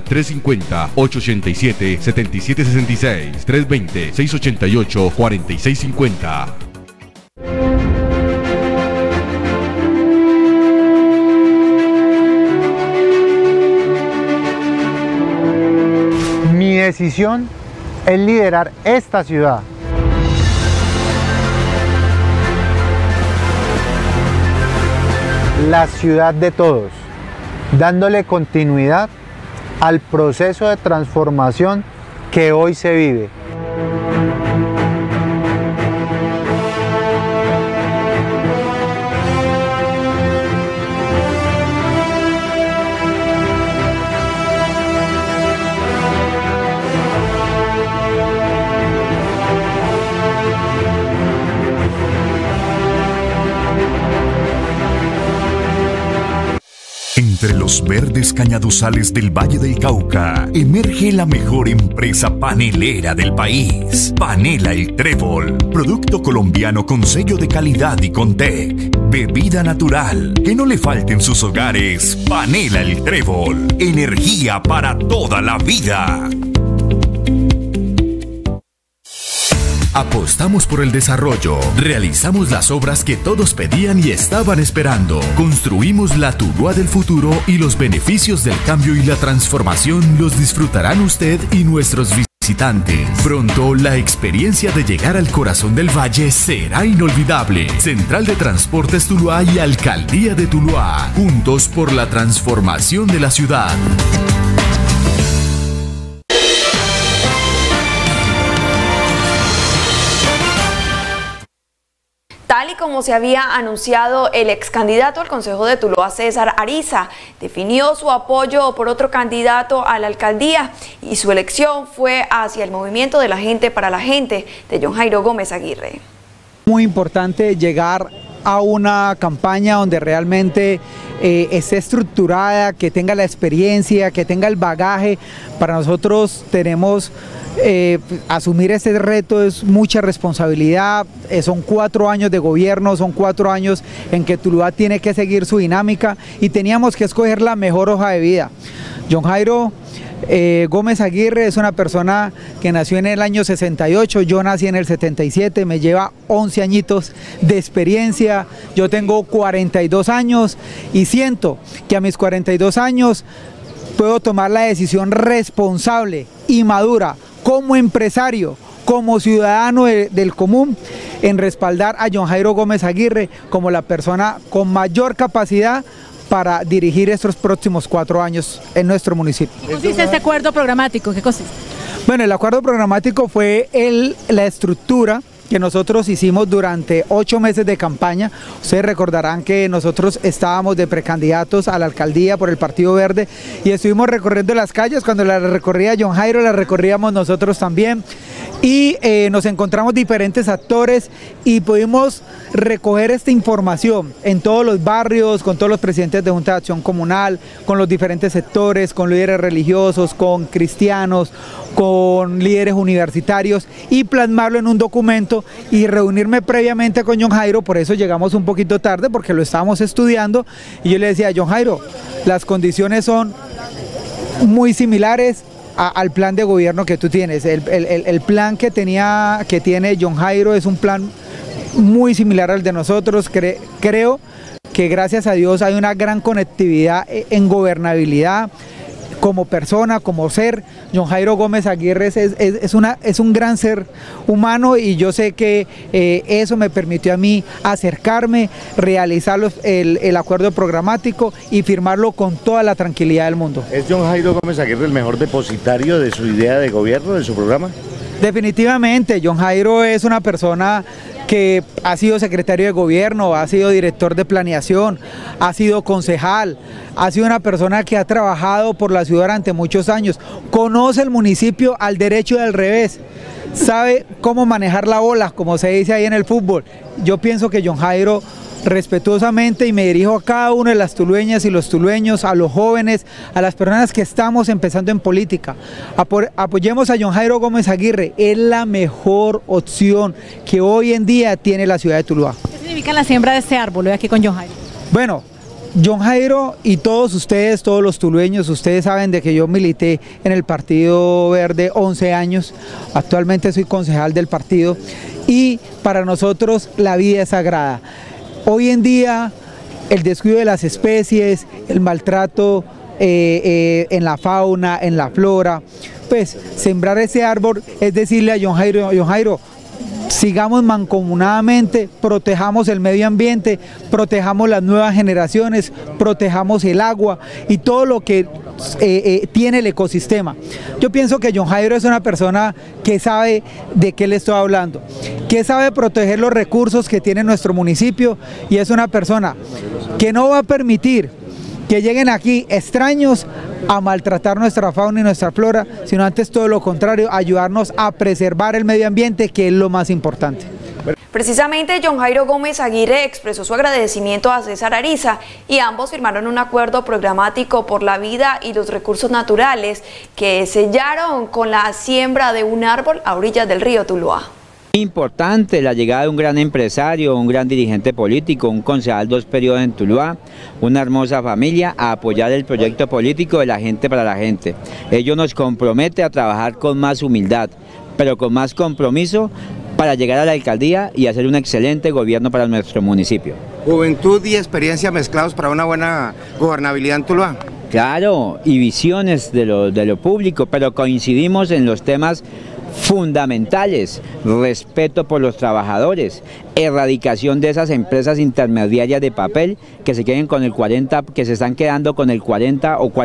350-887-7766, 320-688-4650. Mi decisión es liderar esta ciudad. La ciudad de todos, dándole continuidad al proceso de transformación que hoy se vive. Entre los verdes cañaduzales del Valle del Cauca, emerge la mejor empresa panelera del país. Panela El Trébol, producto colombiano con sello de calidad y con TEC. Bebida natural, que no le falte en sus hogares. Panela El Trébol, energía para toda la vida. Apostamos por el desarrollo, realizamos las obras que todos pedían y estaban esperando, construimos la Tuluá del futuro y los beneficios del cambio y la transformación los disfrutarán usted y nuestros visitantes. Pronto la experiencia de llegar al corazón del valle será inolvidable. Central de Transportes Tuluá y Alcaldía de Tuluá, juntos por la transformación de la ciudad. Tal y como se había anunciado, el ex candidato al Consejo de Tuluá, César Ariza, definió su apoyo por otro candidato a la alcaldía y su elección fue hacia el movimiento de la gente para la gente de John Jairo Gómez Aguirre. Muy importante llegar a una campaña donde realmente esté estructurada, que tenga la experiencia, que tenga el bagaje. Para nosotros tenemos asumir este reto es mucha responsabilidad, son 4 años de gobierno, son 4 años en que Tuluá tiene que seguir su dinámica y teníamos que escoger la mejor hoja de vida. John Jairo Gómez Aguirre es una persona que nació en el año 68, yo nací en el 77, me lleva 11 añitos de experiencia, yo tengo 42 años y siento que a mis 42 años puedo tomar la decisión responsable y madura como empresario, como ciudadano del común, en respaldar a John Jairo Gómez Aguirre como la persona con mayor capacidad para dirigir estos próximos 4 años en nuestro municipio. ¿Qué consiste este acuerdo programático? ¿Qué consiste? Bueno, el acuerdo programático fue la estructura que nosotros hicimos durante 8 meses de campaña. Ustedes recordarán que nosotros estábamos de precandidatos a la alcaldía por el Partido Verde y estuvimos recorriendo las calles. Cuando la recorría John Jairo, la recorríamos nosotros también. y nos encontramos diferentes actores y pudimos recoger esta información en todos los barrios, con todos los presidentes de Junta de Acción Comunal, con los diferentes sectores, con líderes religiosos, con cristianos, con líderes universitarios y plasmarlo en un documento y reunirme previamente con John Jairo. Por eso llegamos un poquito tarde porque lo estábamos estudiando y yo le decía, John Jairo, las condiciones son muy similares al plan de gobierno que tú tienes. El plan que tiene John Jairo es un plan muy similar al de nosotros. Creo que gracias a Dios hay una gran conectividad en gobernabilidad como persona, como ser. John Jairo Gómez Aguirre es un gran ser humano y yo sé que eso me permitió a mí acercarme, realizar el acuerdo programático y firmarlo con toda la tranquilidad del mundo. ¿Es John Jairo Gómez Aguirre el mejor depositario de su idea de gobierno, de su programa? Definitivamente, John Jairo es una persona que ha sido secretario de gobierno, ha sido director de planeación, ha sido concejal, ha sido una persona que ha trabajado por la ciudad durante muchos años, conoce el municipio al derecho y al revés, sabe cómo manejar la bola, como se dice ahí en el fútbol. Yo pienso que John Jairo, respetuosamente, y me dirijo a cada una de las tulueñas y los tulueños, a los jóvenes, a las personas que estamos empezando en política, apoyemos a John Jairo Gómez Aguirre, es la mejor opción que hoy en día tiene la ciudad de Tuluá. ¿Qué significa la siembra de este árbol hoy aquí con John Jairo? Bueno, John Jairo y todos ustedes, todos los tulueños, ustedes saben de que yo milité en el Partido Verde 11 años, actualmente soy concejal del partido y para nosotros la vida es sagrada. Hoy en día el descuido de las especies, el maltrato en la fauna, en la flora, pues sembrar ese árbol es decirle a John Jairo, sigamos mancomunadamente, protejamos el medio ambiente, protejamos las nuevas generaciones, protejamos el agua y todo lo que tiene el ecosistema. Yo pienso que John Jairo es una persona que sabe de qué le estoy hablando, que sabe proteger los recursos que tiene nuestro municipio y es una persona que no va a permitir que lleguen aquí extraños a maltratar nuestra fauna y nuestra flora, sino antes todo lo contrario, ayudarnos a preservar el medio ambiente, que es lo más importante. Precisamente John Jairo Gómez Aguirre expresó su agradecimiento a César Ariza y ambos firmaron un acuerdo programático por la vida y los recursos naturales que sellaron con la siembra de un árbol a orillas del río Tuluá. Importante la llegada de un gran empresario, un gran dirigente político, un concejal 2 periodos en Tuluá, una hermosa familia a apoyar el proyecto político de la gente para la gente. Ello nos compromete a trabajar con más humildad, pero con más compromiso para llegar a la alcaldía y hacer un excelente gobierno para nuestro municipio. Juventud y experiencia mezclados para una buena gobernabilidad en Tuluá. Claro, y visiones de lo público, pero coincidimos en los temas fundamentales: respeto por los trabajadores, erradicación de esas empresas intermediarias de papel que se queden con el 40, que se están quedando con el 40 o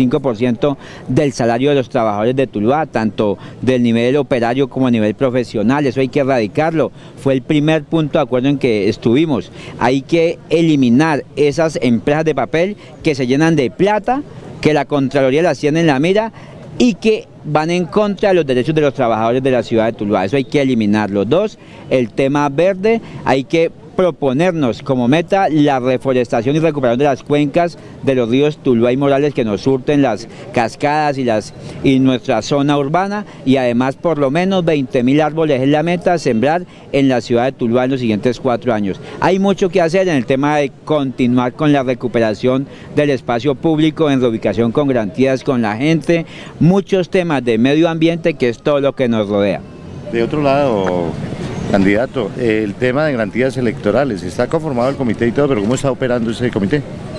45% del salario de los trabajadores de Tuluá, tanto del nivel operario como a nivel profesional. Eso hay que erradicarlo. Fue el primer punto de acuerdo en que estuvimos. Hay que eliminar esas empresas de papel que se llenan de plata, que la Contraloría las tiene en la mira y que van en contra de los derechos de los trabajadores de la ciudad de Tuluá. Eso hay que eliminarlo. 2, el tema verde, hay que proponernos como meta la reforestación y recuperación de las cuencas de los ríos Tuluá y Morales que nos surten las cascadas y nuestra zona urbana, y además por lo menos 20.000 árboles es la meta a sembrar en la ciudad de Tuluá en los siguientes 4 años. Hay mucho que hacer en el tema de continuar con la recuperación del espacio público en reubicación con garantías con la gente, muchos temas de medio ambiente, que es todo lo que nos rodea. De otro lado, candidato, el tema de garantías electorales, está conformado el comité y todo, pero ¿cómo está operando ese comité?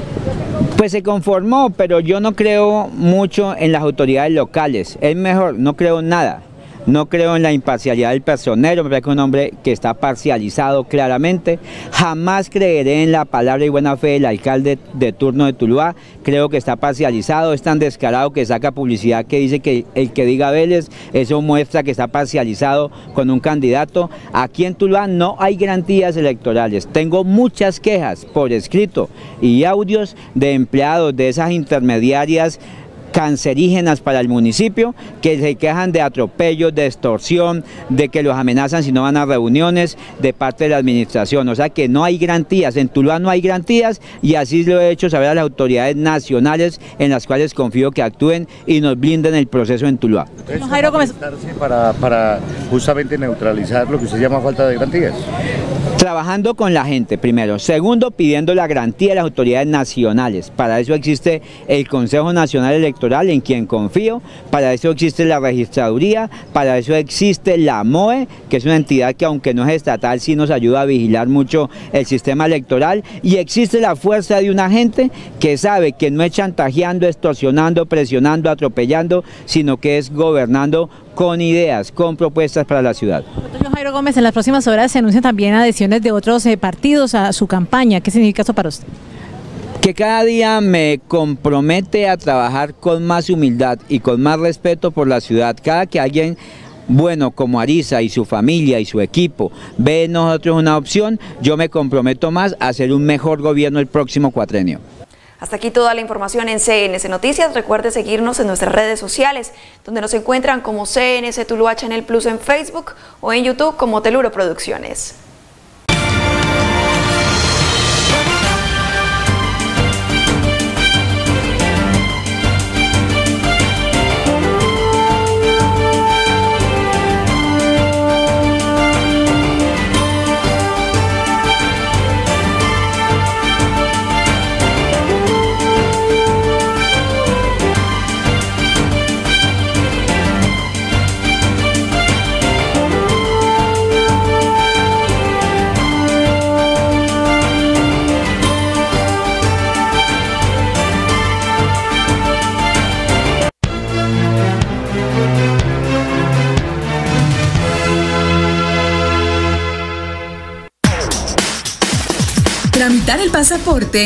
Pues se conformó, pero yo no creo mucho en las autoridades locales, es mejor, no creo en nada. No creo en la imparcialidad del personero, me parece que es un hombre que está parcializado claramente. Jamás creeré en la palabra y buena fe del alcalde de turno de Tuluá, creo que está parcializado, es tan descarado que saca publicidad que dice que el que diga Vélez, eso muestra que está parcializado con un candidato. Aquí en Tuluá no hay garantías electorales, tengo muchas quejas por escrito y audios de empleados de esas intermediarias cancerígenas para el municipio, que se quejan de atropellos, de extorsión, de que los amenazan si no van a reuniones de parte de la administración. O sea que no hay garantías, en Tuluá no hay garantías, y así lo he hecho saber a las autoridades nacionales, en las cuales confío que actúen y nos blinden el proceso en Tuluá. Jairo Gómez, para justamente neutralizar lo que usted llama falta de garantías. Trabajando con la gente primero, segundo pidiendo la garantía de las autoridades nacionales. Para eso existe el Consejo Nacional Electoral, en quien confío, para eso existe la registraduría, para eso existe la MOE, que es una entidad que aunque no es estatal sí nos ayuda a vigilar mucho el sistema electoral, y existe la fuerza de una gente que sabe que no es chantajeando, extorsionando, presionando, atropellando, sino que es gobernando con ideas, con propuestas para la ciudad. Doctor Jairo Gómez, en las próximas horas se anuncian también adhesiones de otros partidos a su campaña. ¿Qué significa eso para usted? Que cada día me compromete a trabajar con más humildad y con más respeto por la ciudad. Cada que alguien bueno como Ariza y su familia y su equipo ve en nosotros una opción, yo me comprometo más a hacer un mejor gobierno el próximo cuatrenio. Hasta aquí toda la información en CNC Noticias. Recuerde seguirnos en nuestras redes sociales, donde nos encuentran como CNC Tuluá Channel Plus en Facebook o en YouTube como Teluro Producciones. Tramitar el pasaporte